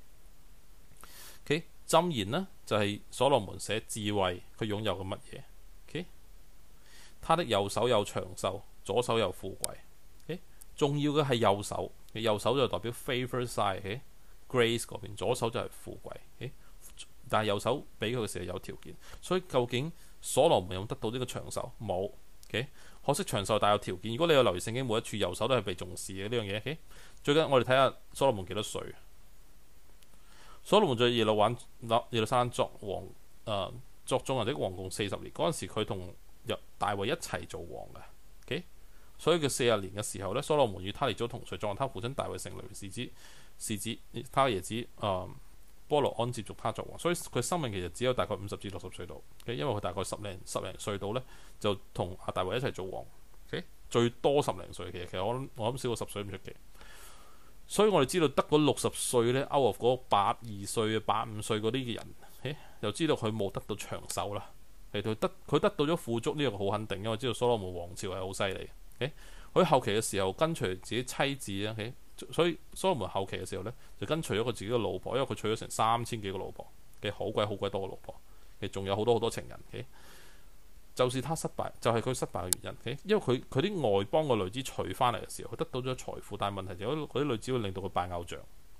S1: ？OK， 箴言呢就係、是、所羅門寫智慧，佢擁有嘅乜嘢？OK， 他的右手有長壽，左手有富貴。OK， 重要嘅係右手。右手就代表 favor side，Grace 嗰邊，左手就係富貴。但係右手俾佢嘅時候有條件，所以究竟所羅門有冇得到呢個長壽？冇。可惜長壽但有條件。如果你有留意聖經每一處右手都係被重視嘅呢樣嘢。最近我哋睇下所羅門幾多歲？ 所羅門在耶路玩耶路撒冷作王，誒、呃、作眾人的王共四十年。嗰陣時佢同大衛一齊做王嘅。Okay? 所以佢四十年嘅時候咧，所羅門與他列祖同睡，作王他父親大衛成為士子，士子他兒子誒、呃、波羅安接續他作王。所以佢生命其實只有大概五十至六十歲度。Okay? 因為佢大概十零十零歲度咧，就同阿大衛一齊做王。Okay? 最多十零歲，其實其實我諗我諗少過十歲唔出奇。所以我哋知道得嗰六十歲咧 out of 嗰八二歲啊、八五歲嗰啲嘅人，誒又知道佢冇得到長壽啦。係佢得佢得到咗富足呢個好肯定，因為知道所羅門王朝係好犀利嘅。佢後期嘅時候跟隨自己妻子啊，所以所羅門後期嘅時候咧就跟隨咗佢自己嘅老婆，因為佢娶咗成三千幾個老婆嘅，好鬼好鬼多個老婆，其實仲有好多好多情人。就是他失敗，就係、是、佢失敗嘅原因。因為佢佢啲外邦嘅女子娶翻嚟嘅時候，佢得到咗財富，但係問題就係嗰啲女子會令到佢拜偶像。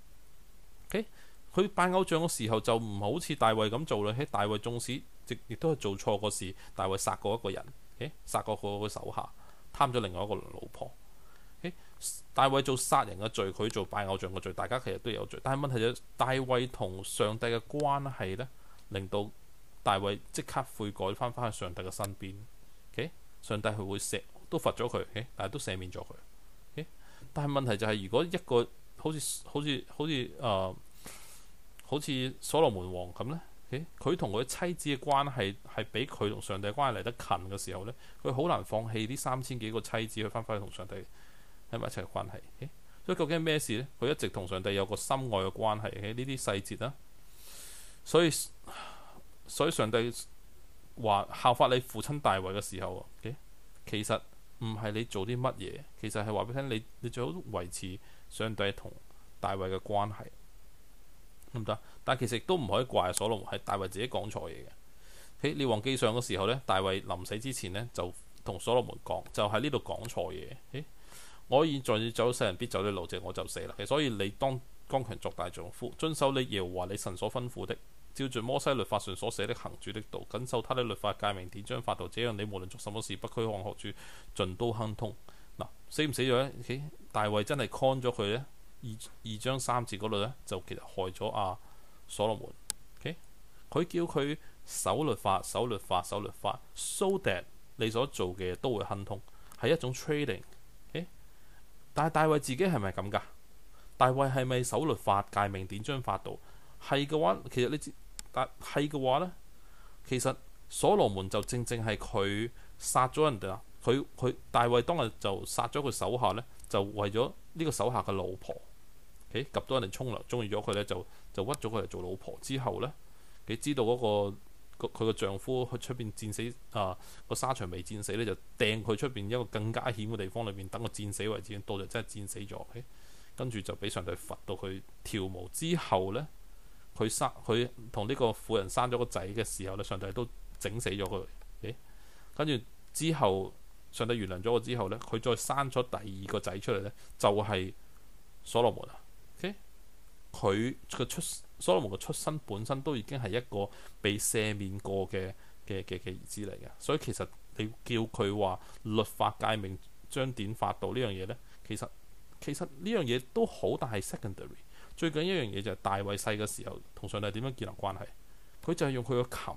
S1: 佢拜偶像嘅時候就唔好似大衛咁做啦。喺大衛縱使亦都係做錯過事，大衛殺過一個人，誒殺過佢個手下，貪咗另外一個老婆。大衛做殺人嘅罪，佢做拜偶像嘅罪，大家其實都有罪。但係問題就係大衛同上帝嘅關係呢，令到大衛即刻悔改，翻返去上帝嘅身邊。Okay? 上帝佢會赦，都罰咗佢，okay? 但係都赦免咗佢。Okay? 但係問題就係，如果一個好似好似好似誒、呃、好似所羅門王咁呢，佢同佢妻子嘅關係係比佢同上帝嘅關係嚟得近嘅時候呢，佢好難放棄呢三千幾個妻子去翻返去同上帝喺埋一齊嘅關係。Okay? 所以究竟係咩事呢？佢一直同上帝有個深愛嘅關係。喺呢啲細節啦，所以。所以上帝話效法你父親大衛嘅時候，okay? 其實唔係你做啲乜嘢，其實係話俾你聽，你你最好維持上帝同大衛嘅關係，得唔得？但係其實亦都唔可以怪所羅門，係大衛自己講錯嘢嘅。喺列王記上嘅時候呢，大衛臨死之前呢，就同所羅門講，就喺呢度講錯嘢。我現在要走世人必走的路，即我就死啦。所以你當剛強作大丈夫，遵守你耶和華你神所吩咐的。照住摩西律法上所寫的行主的道，謹守他的律法誡命典章法度，這樣你無論做什麼事，不拘看學處，盡都亨通。嗱，死唔死咗咧？大衛真係 con 咗佢咧，二二章三節嗰度咧，就其實害咗阿所羅門。佢、okay? 叫佢守律法、守律法、守律法 ，so that 你所做嘅都會亨通，係一種 trading。Okay? 但係大衛自己係咪咁㗎？大衛係咪守律法誡命典章法度？係嘅話，其實你知。但係嘅話呢，其實所羅門就正正係佢殺咗人哋啦。佢佢大衛當日就殺咗佢手下呢，就為咗呢個手下嘅老婆，誒及到人哋沖涼，中意咗佢呢，就就屈咗佢嚟做老婆。之後呢，佢知道嗰、嗰個佢個丈夫去出邊戰死啊，個沙場未戰死呢，就掟佢出邊一個更加險嘅地方裏邊，等佢戰死為止。到就真係戰死咗，跟住就俾上帝罰到佢跳舞。之後呢。佢生佢同呢個婦人生咗個仔嘅時候咧，上帝都整死咗佢。跟住之後，上帝原諒咗我之後咧，佢再生咗第二個仔出嚟咧，就係、是、所羅門啊。佢、okay? 嘅出所羅門嘅出身本身都已經係一個被赦免過嘅嘅嘅嘅兒子嚟嘅，所以其實你叫佢話律法誡命章典法度呢樣嘢咧，其實其實呢樣嘢都好，但係 secondary。最緊一樣嘢就係大衛細嘅時候同上帝點樣建立關係，佢就係用佢個琴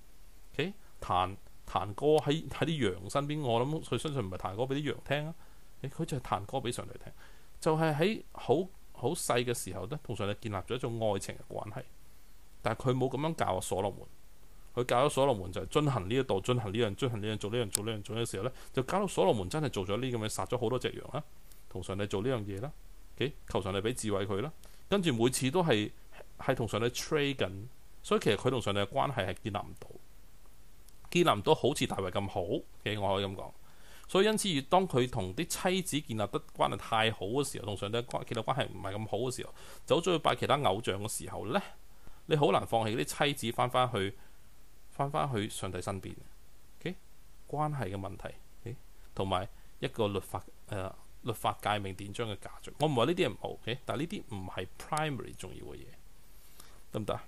S1: ，OK 彈彈歌喺喺啲羊身邊。我諗佢相信唔係彈歌俾啲羊聽啊，佢就係彈歌俾上帝聽，就係喺好好細嘅時候咧，同上帝建立咗一種愛情嘅關係。但係佢冇咁樣教阿所羅門，佢教咗所羅門就係遵行呢一度，遵行呢樣，遵行呢樣，做呢樣，做呢樣，做嘅時候咧，就搞到所羅門真係做咗呢咁嘅殺咗好多隻羊啦，同上帝做呢樣嘢啦，OK 求上帝俾智慧佢啦。跟住每次都係係同上帝 trade 緊，所以其實佢同上帝嘅關係係建立唔到，建立唔到好似大衛咁好嘅，我可以咁講。所以因此，當佢同啲妻子建立得關係太好嘅時候，同上帝關建立關係唔係咁好嘅時候，走咗去拜其他偶像嘅時候呢，你好難放棄啲妻子翻返去翻返去上帝身邊。OK， 關係嘅問題，同、okay? 埋一個律法誒。呃律法誡命典章嘅價值，我唔話呢啲係唔好嘅，但係呢啲唔係 primary 重要嘅嘢，得唔得？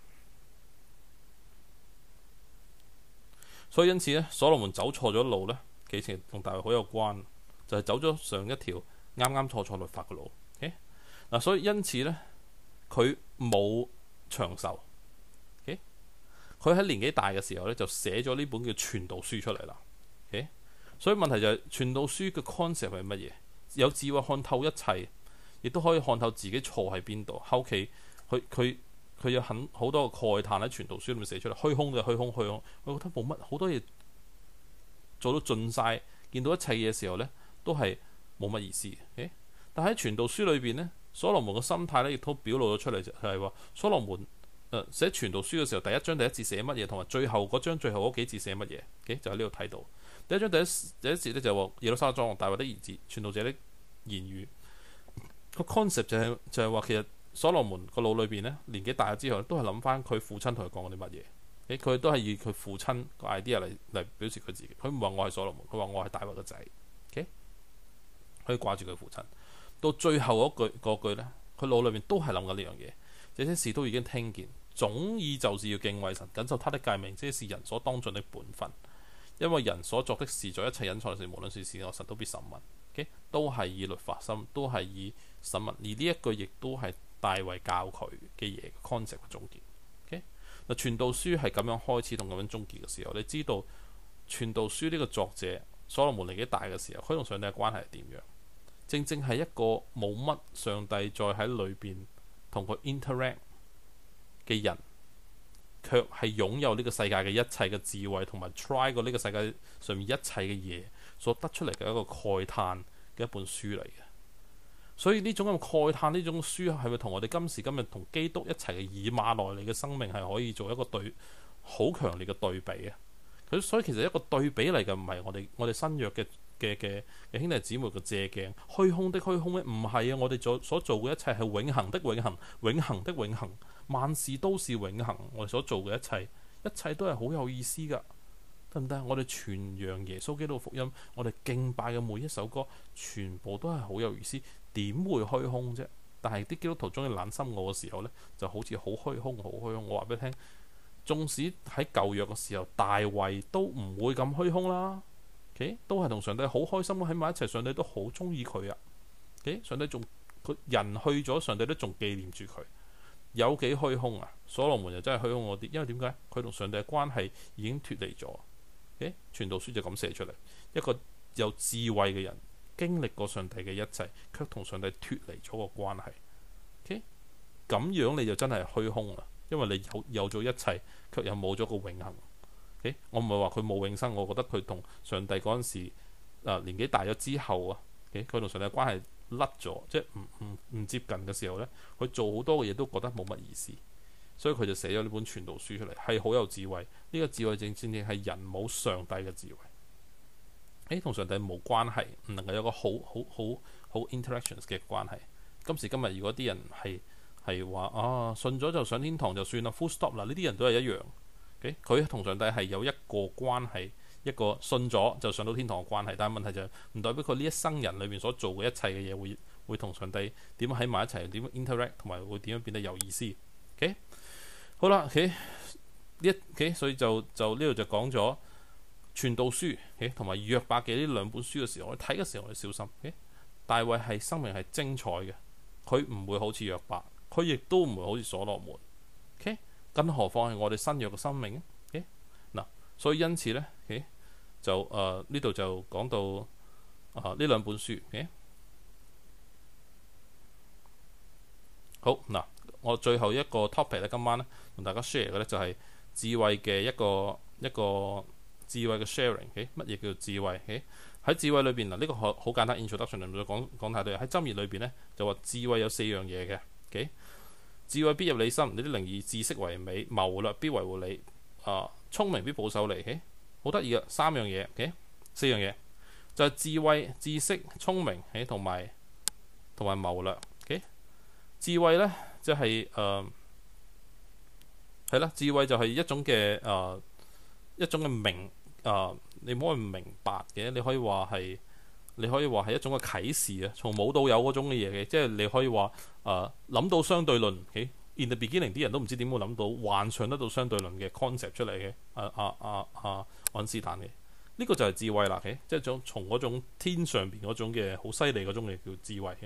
S1: 所以因此咧，所羅門走錯咗路咧，其實同大衛好有關，就係、是、走咗上一條啱啱錯錯律法嘅路。嗱、okay? 啊，所以因此咧，佢冇長壽。佢、okay? 喺年紀大嘅時候咧，就寫咗呢本叫《傳道書》出嚟啦。Okay? 所以問題就係、是、傳道書嘅 concept 係乜嘢？有智慧看透一切，亦都可以看透自己錯喺邊度。後期佢佢佢有很好多個慨嘆喺傳道書裏面寫出嚟，虛空就虛空，虛空。我覺得冇乜好多嘢做到盡晒，見到一切嘢嘅時候咧，都係冇乜意思。Okay? 但喺傳道書裏邊呢，所羅門嘅心態咧，亦都表露咗出嚟，就係話所羅門誒寫傳道書嘅時候，第一章第一節寫乜嘢，同埋最後嗰章最後嗰幾節寫乜嘢？Okay? 就喺呢度睇到。第一章第一第一節咧就話耶路撒冷作王大衛的兒子，傳道者的言語。個 concept 就係、是、就係、是、話其實所羅門個腦裏邊咧，年紀大咗之後都係諗翻佢父親同佢講過啲乜嘢。佢、okay? 都係以佢父親個 idea 嚟嚟表示佢自己。佢唔話我係所羅門，佢話我係大衛個仔。OK，可以掛住佢父親。到最後嗰句嗰句咧，佢腦裏面都係諗緊呢樣嘢。這些事都已經聽見，總意就是要敬畏神，謹守他的誡命，這是人所當盡的本分。因為人所作的事，在一切隱藏的事，無論是善惡，神都必審問。Okay? 都係以律法心，都係以審問。而呢一句亦都係大衛教佢嘅嘢 concept 嘅總結。Okay? 嗱，傳道書係咁樣開始同咁樣終結嘅時候，你知道傳道書呢個作者所羅門年紀大嘅時候，佢同上帝嘅關係係點樣？正正係一個冇乜上帝再喺裏邊同佢 interact 嘅人，卻係擁有呢個世界嘅一切嘅智慧，同埋 try 過呢個世界上面一切嘅嘢所得出嚟嘅一個慨嘆嘅一本書嚟嘅。所以呢種咁慨嘆呢種書係咪同我哋今時今日同基督一齊嘅以馬內利嘅生命係可以做一個對好強烈嘅對比啊？佢所以其實一個對比嚟嘅，唔係我哋我哋新約嘅嘅嘅兄弟姊妹嘅借鏡，虛空的虛空咩？唔係啊！我哋做所做嘅一切係永恆的永恆，永恆的永恆，萬事都是永恆。我哋所做嘅一切，一切都係好有意思噶，得唔得？我哋傳揚耶穌基督福音，我哋敬拜嘅每一首歌，全部都係好有意思。點會虛空啫？但係啲基督徒中意懶心我嘅時候呢，就好似好虛空，好虛空。我話俾你聽，縱使喺舊約嘅時候，大衛都唔會咁虛空啦。Okay? 都係同上帝好開心喺埋一齊，上帝都好中意佢啊。Okay? 上帝仲佢人去咗，上帝都仲紀念住佢。有幾虛空啊？所羅門又真係虛空嗰啲，因為點解？佢同上帝嘅關係已經脫離咗。Okay? 傳道書就咁寫出嚟，一個有智慧嘅人經歷過上帝嘅一切，卻同上帝脫離咗個關係。Okay? 咁樣你就真係虛空啦，因為你有有咗一切，卻又冇咗個永恆。Okay? 我唔係話佢冇永生，我覺得佢同上帝嗰陣時、呃、年紀大咗之後啊，佢、okay? 同上帝嘅關係甩咗，即係唔唔唔接近嘅時候呢，佢做好多嘅嘢都覺得冇乜意思，所以佢就寫咗呢本傳道書出嚟，係好有智慧。呢、這個智慧正正係人冇上帝嘅智慧，誒同上帝冇關係，唔能夠有個好好好好 interactions 嘅關係。今時今日，如果啲人係係話啊信咗就上天堂就算啦 full stop 啦，呢啲人都係一樣。佢同、okay? 上帝係有一個關係，一個信咗就上到天堂嘅關係，但係問題就唔代表佢呢一生人裏面所做嘅一切嘅嘢會會同上帝點樣喺埋一齊，點樣 interact， 同埋會點樣變得有意思。OK， 好啦，OK 呢一 OK， 所以就就呢度就講咗傳道書同埋約伯嘅呢兩本書嘅時候，我哋睇嘅時候我哋小心。OK， 大衛係生命係精彩嘅，佢唔會好似約伯，佢亦都唔會好似所羅門。OK。更何況係我哋新約嘅生命咧？嗱、okay? 所以因此咧，okay? 就誒呢度就講到啊呢、呃、兩本書。Okay? 好嗱，我最後一個 topic 咧，今晚咧同大家 share 嘅咧就係智慧嘅一個一個智慧嘅 sharing。乜、okay? 嘢叫做智慧？喺、okay? 智慧裏邊嗱，呢、這個好好簡單 introduction，唔再講講太多。喺箴言裏邊咧就話智慧有四樣嘢嘅。Okay? 智慧必入你心，你啲靈意知識為美，謀略必維護你，啊，聰明必保守你，好得意嘅三樣嘢，okay? 四樣嘢就係、是、智慧、知識、聰明，誒同埋同埋謀略。Okay? 智慧呢，即係誒係啦，智慧就係一種嘅誒、呃、一種嘅明誒、呃，你唔可以明白嘅，你可以話係。你可以話係一種嘅啟示啊，從冇到有嗰種嘅嘢嘅，即係你可以話誒諗到相對論。Okay? In the beginning 啲人都唔知點會諗到幻想得到相對論嘅 concept 出嚟嘅。啊啊啊啊，愛因斯坦嘅呢、這個就係智慧啦。Okay? 即係種從嗰種天上邊嗰種嘅好犀利嗰種嘅叫智慧嘅。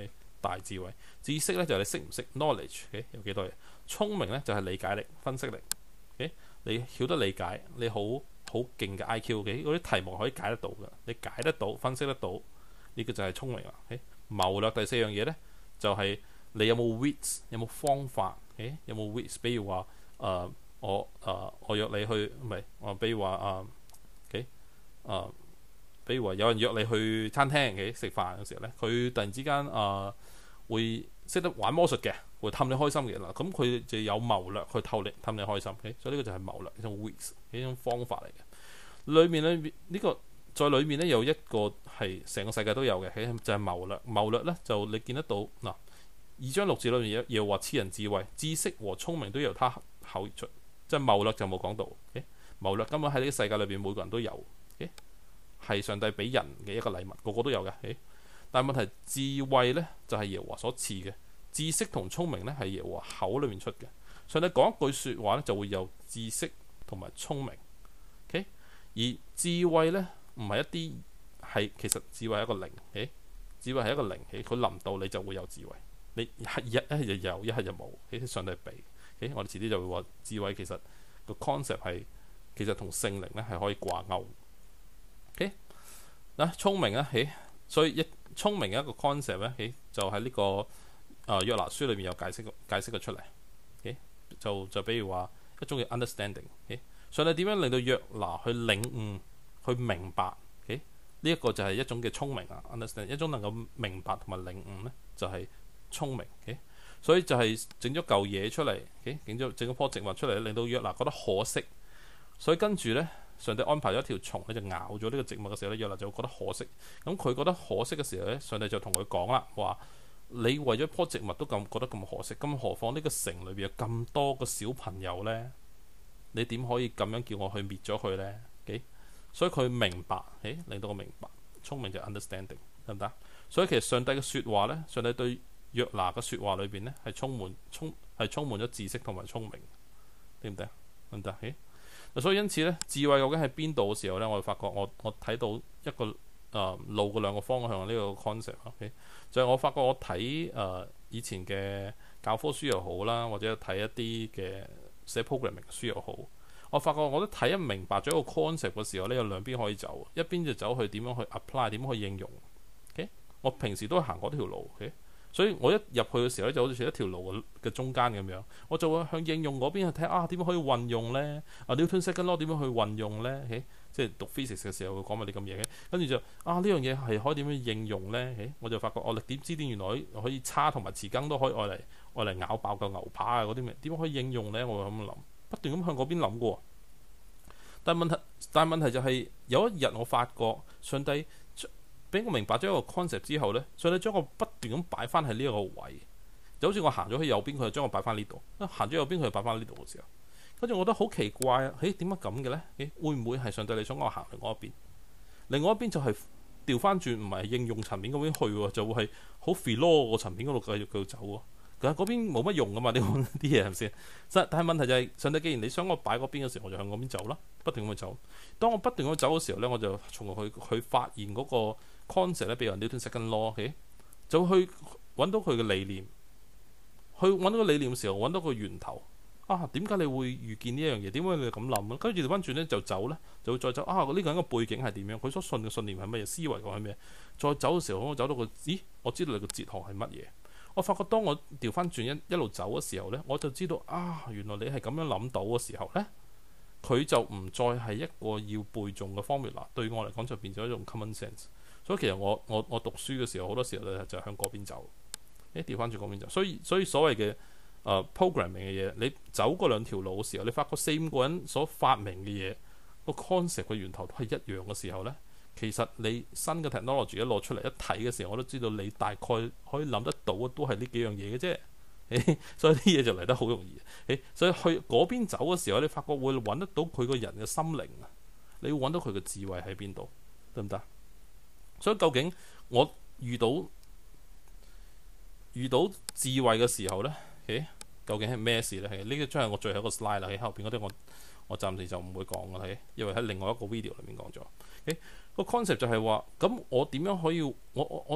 S1: 大智慧。知識咧就係、是、你識唔識 knowledge，、okay? 有幾多嘢？聰明咧就係、是、理解力、分析力。Okay? 你曉得理解，你好好勁嘅 I Q， 嗰、okay? 啲題目可以解得到嘅，你解得到、分析得到，呢、這個就係聰明啦。Okay? 謀略第四樣嘢咧，就係、是、你有冇 wits， 有冇方法？Okay? 有冇 wits？ 比如話誒、呃、我誒、呃、我約你去唔係我，比如話啊，OK 誒，比如話有人約你去餐廳嘅食飯嘅時候咧，佢突然之間誒、呃、會識得玩魔術嘅，會氹你開心嘅啦。咁佢就有謀略去透你氹你開心。Okay? 所以呢個就係謀略，一種 wits， 一種方法嚟嘅。裏面咧呢、這個在裏面咧有一個係成個世界都有嘅，就係、是、謀略。謀略咧就你見得到嗱，二章六字裏面又話賜人智慧、知識和聰明都由他口而出，即係謀略就冇講到。Okay? 謀略根本喺呢個世界裏邊每個人都有，係、okay? 上帝俾人嘅一個禮物，個個都有嘅。Okay? 但係問題智慧咧就係、是、耶和華所賜嘅，知識同聰明咧係耶和華口裏面出嘅。上帝講一句説話咧就會有知識同埋聰明。Okay? 而智慧咧唔係一啲係，其實智慧係一個靈。Okay? 智慧係一個靈氣，佢臨到你就會有智慧。你一係一係就有，一係就冇。喺上帝俾。Okay? 我哋遲啲就會話智慧其實個 concept 係其實同聖靈咧係可以掛鈎。OK 嗱，聰明咧，誒，所以一聰明嘅一個 concept 咧，誒就喺呢個啊約拿書裏面有解釋解釋咗出嚟。OK 就就比如話一種嘅 understanding。OK 上帝點樣令到約拿去領悟、去明白？呢一個就係一種嘅聰明啊 ，understand 一種能夠明白同埋領悟咧，就係聰明。Okay? 所以就係整咗嚿嘢出嚟，整咗整咗棵植物出嚟，令到約拿覺得可惜。所以跟住咧，上帝安排咗一條蟲咧，就咬咗呢個植物嘅時候咧，約拿就會覺得可惜。咁佢覺得可惜嘅時候咧，上帝就同佢講啦，話你為咗棵植物都咁覺得咁可惜，咁何況呢個城裏邊有咁多個小朋友咧，你點可以咁樣叫我去滅咗佢咧？所以佢明白，誒令到我明白，聰明就 understanding 得唔得？所以其實上帝嘅説話咧，上帝對約拿嘅説話裏邊咧係充滿充係充滿咗知識同埋聰明，得唔得？得唔得？誒，所以因此咧，智慧究竟喺邊度嘅時候咧，我就發覺我我睇到一個誒、呃、路嘅兩個方向呢、這個 concept。OK，就係我發覺我睇誒、呃、以前嘅教科書又好啦，或者睇一啲嘅寫 programming 書又好。我發覺我都睇一明白咗一個 concept 嘅時候咧，有兩邊可以走，一邊就走去點樣去 apply， 點樣去應用。Okay? 我平時都行過呢條路，okay? 所以我一入去嘅時候咧，就好似一條路嘅中間咁樣，我就會向應用嗰邊去睇啊，點樣可以運用咧？啊 Newton second law 點樣去運用咧？Okay? 即係讀 physics 嘅時候會講埋啲咁嘢嘅，跟住就啊呢樣嘢係可以點樣應用咧？Okay? 我就發覺我點知點原來可以叉同埋匙羹都可以愛嚟愛嚟咬爆個牛扒啊嗰啲咩？點樣可以應用咧？我會咁諗。不斷咁向嗰邊諗過，但係問題，但係問題就係、是、有一日我發覺上帝俾我明白咗一個 concept 之後咧，上帝將我不斷咁擺翻喺呢一個位，就好似我行咗去右邊，佢就將我擺翻呢度；行咗右邊，佢就擺翻呢度嘅時候，跟住我覺得好奇怪啊！誒點解咁嘅咧？誒會唔會係上帝你想我行另外一邊？另外一邊就係調翻轉，唔係應用層面嗰邊去喎，就會係好 philo 個層面嗰度繼續繼續走喎。但係嗰邊冇乜用噶嘛？呢啲嘢係咪先？但係問題就係、是、上帝既然你想我擺嗰邊嘅時候，我就向嗰邊走啦，不斷咁去走。當我不斷咁走嘅時候咧，我就從而去去發現嗰個 concept 咧，譬如 Newton second law，okay? 就去揾到佢嘅理念，去揾到個理念嘅時候，揾到個源頭啊！點解你會預見呢一樣嘢？點解你咁諗？跟住調翻轉咧就走咧，就會再走啊！呢、這個人嘅背景係點樣？佢所信嘅信念係乜嘢？思維講係咩？再走嘅時候，我走到個咦？我知道你個哲學係乜嘢？我發覺當我調翻轉一一路走嘅時候咧，我就知道啊，原來你係咁樣諗到嘅時候咧，佢就唔再係一個要背誦嘅 formula，對我嚟講就變咗一種 common sense。所以其實我我我讀書嘅時候，好多時候咧就向嗰邊走，誒調翻轉嗰邊走。所以所以所謂嘅誒、呃、programming 嘅嘢，你走過兩條路嘅時候，你發覺四五個人所發明嘅嘢個 concept 嘅源頭都係一樣嘅時候咧。其實你新嘅 technology 一攞出嚟一睇嘅時候，我都知道你大概可以諗得到嘅都係呢幾樣嘢嘅啫。所以啲嘢就嚟得好容易。所以去嗰邊走嘅時候，你發覺會揾得到佢個人嘅心靈啊！你會揾到佢嘅智慧喺邊度，得唔得？所以究竟我遇到遇到智慧嘅時候呢，誒究竟係咩事呢？係呢個將係我最後一個 slide 啦。喺後邊嗰啲我我暫時就唔會講嘅，因為喺另外一個 video 裏面講咗。誒個 concept 就係話，咁我點樣可以我我我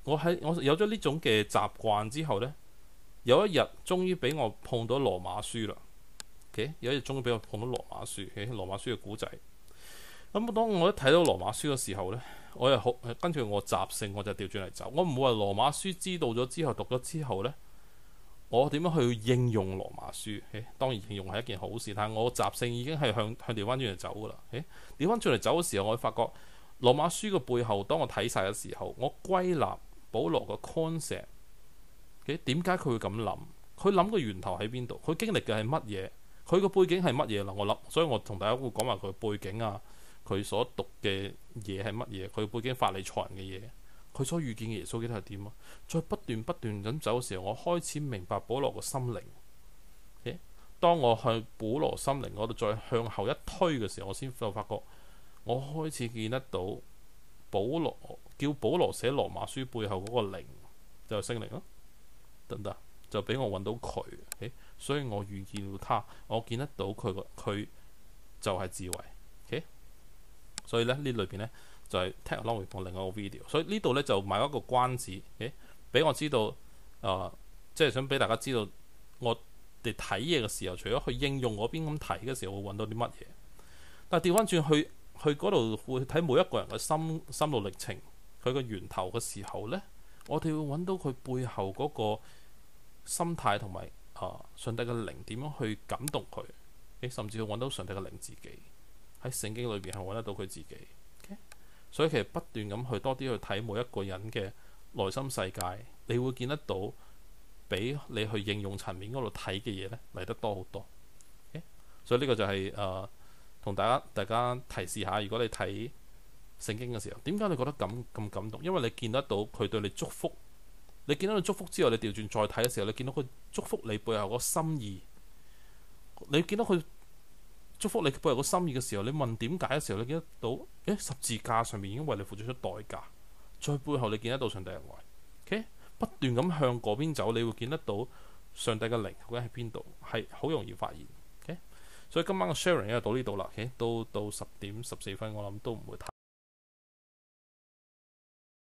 S1: 我喺我有咗呢種嘅習慣之後呢，有一日終於俾我碰到羅馬書啦。Okay? 有一日終於俾我碰到羅馬書，誒羅馬書嘅古仔。咁當我一睇到羅馬書嘅時候呢，我又好跟住我習性，我就調轉嚟走。我唔會話羅馬書知道咗之後讀咗之後呢，我點樣去應用羅馬書？誒當然應用係一件好事，但係我習性已經係向向調翻轉嚟走噶啦。誒調翻轉嚟走嘅時候，我會發覺羅馬書嘅背後，當我睇晒嘅時候，我歸納保羅嘅 concept。誒點解佢會咁諗？佢諗嘅源頭喺邊度？佢經歷嘅係乜嘢？佢個背景係乜嘢啦？我諗，所以我同大家會講埋佢背景啊，佢所讀嘅嘢係乜嘢？佢背景法利賽人嘅嘢，佢所遇見嘅耶穌基督係點啊？再不斷不斷咁走嘅時候，我開始明白保羅個心靈。Okay? 當我向保羅心靈嗰度再向後一推嘅時候，我先就發覺，我開始見得到保羅叫保羅寫羅馬書背後嗰個靈就係聖靈咯，得唔得？就俾我揾到佢。Okay? 所以我遇見到他，我見得到佢個佢就係智慧。Okay? 所以咧呢裏邊呢，就係 tag along with 另外一個 video。所以呢度呢，就賣一個關子，俾、okay? 我知道，誒、呃，即係想俾大家知道，我哋睇嘢嘅時候，除咗去應用嗰邊咁睇嘅時候，會揾到啲乜嘢。但係調翻轉去去嗰度會睇每一個人嘅心心路歷程，佢個源頭嘅時候呢，我哋會揾到佢背後嗰個心態同埋。啊！上帝嘅靈點樣去感動佢？誒，甚至去揾到上帝嘅靈自己喺聖經裏邊係揾得到佢自己。Okay? 所以其實不斷咁去多啲去睇每一個人嘅內心世界，你會見得到比你去應用層面嗰度睇嘅嘢咧嚟得多好多。Okay? 所以呢個就係誒同大家大家提示下，如果你睇聖經嘅時候，點解你覺得咁咁感動？因為你見得到佢對你祝福。你見到佢祝福之後，你調轉再睇嘅時候，你見到佢祝福你背後個心意。你見到佢祝福你背後個心意嘅時候，你問點解嘅時候，你見得到，誒十字架上面已經為你付出咗代價。再背後你見得到上帝嘅愛。Okay? 不斷咁向嗰邊走，你會見得到上帝嘅靈究竟喺邊度，係好容易發現。Okay? 所以今晚嘅 sharing 就到呢度啦。Okay? 到到十點十四分，我諗都唔會太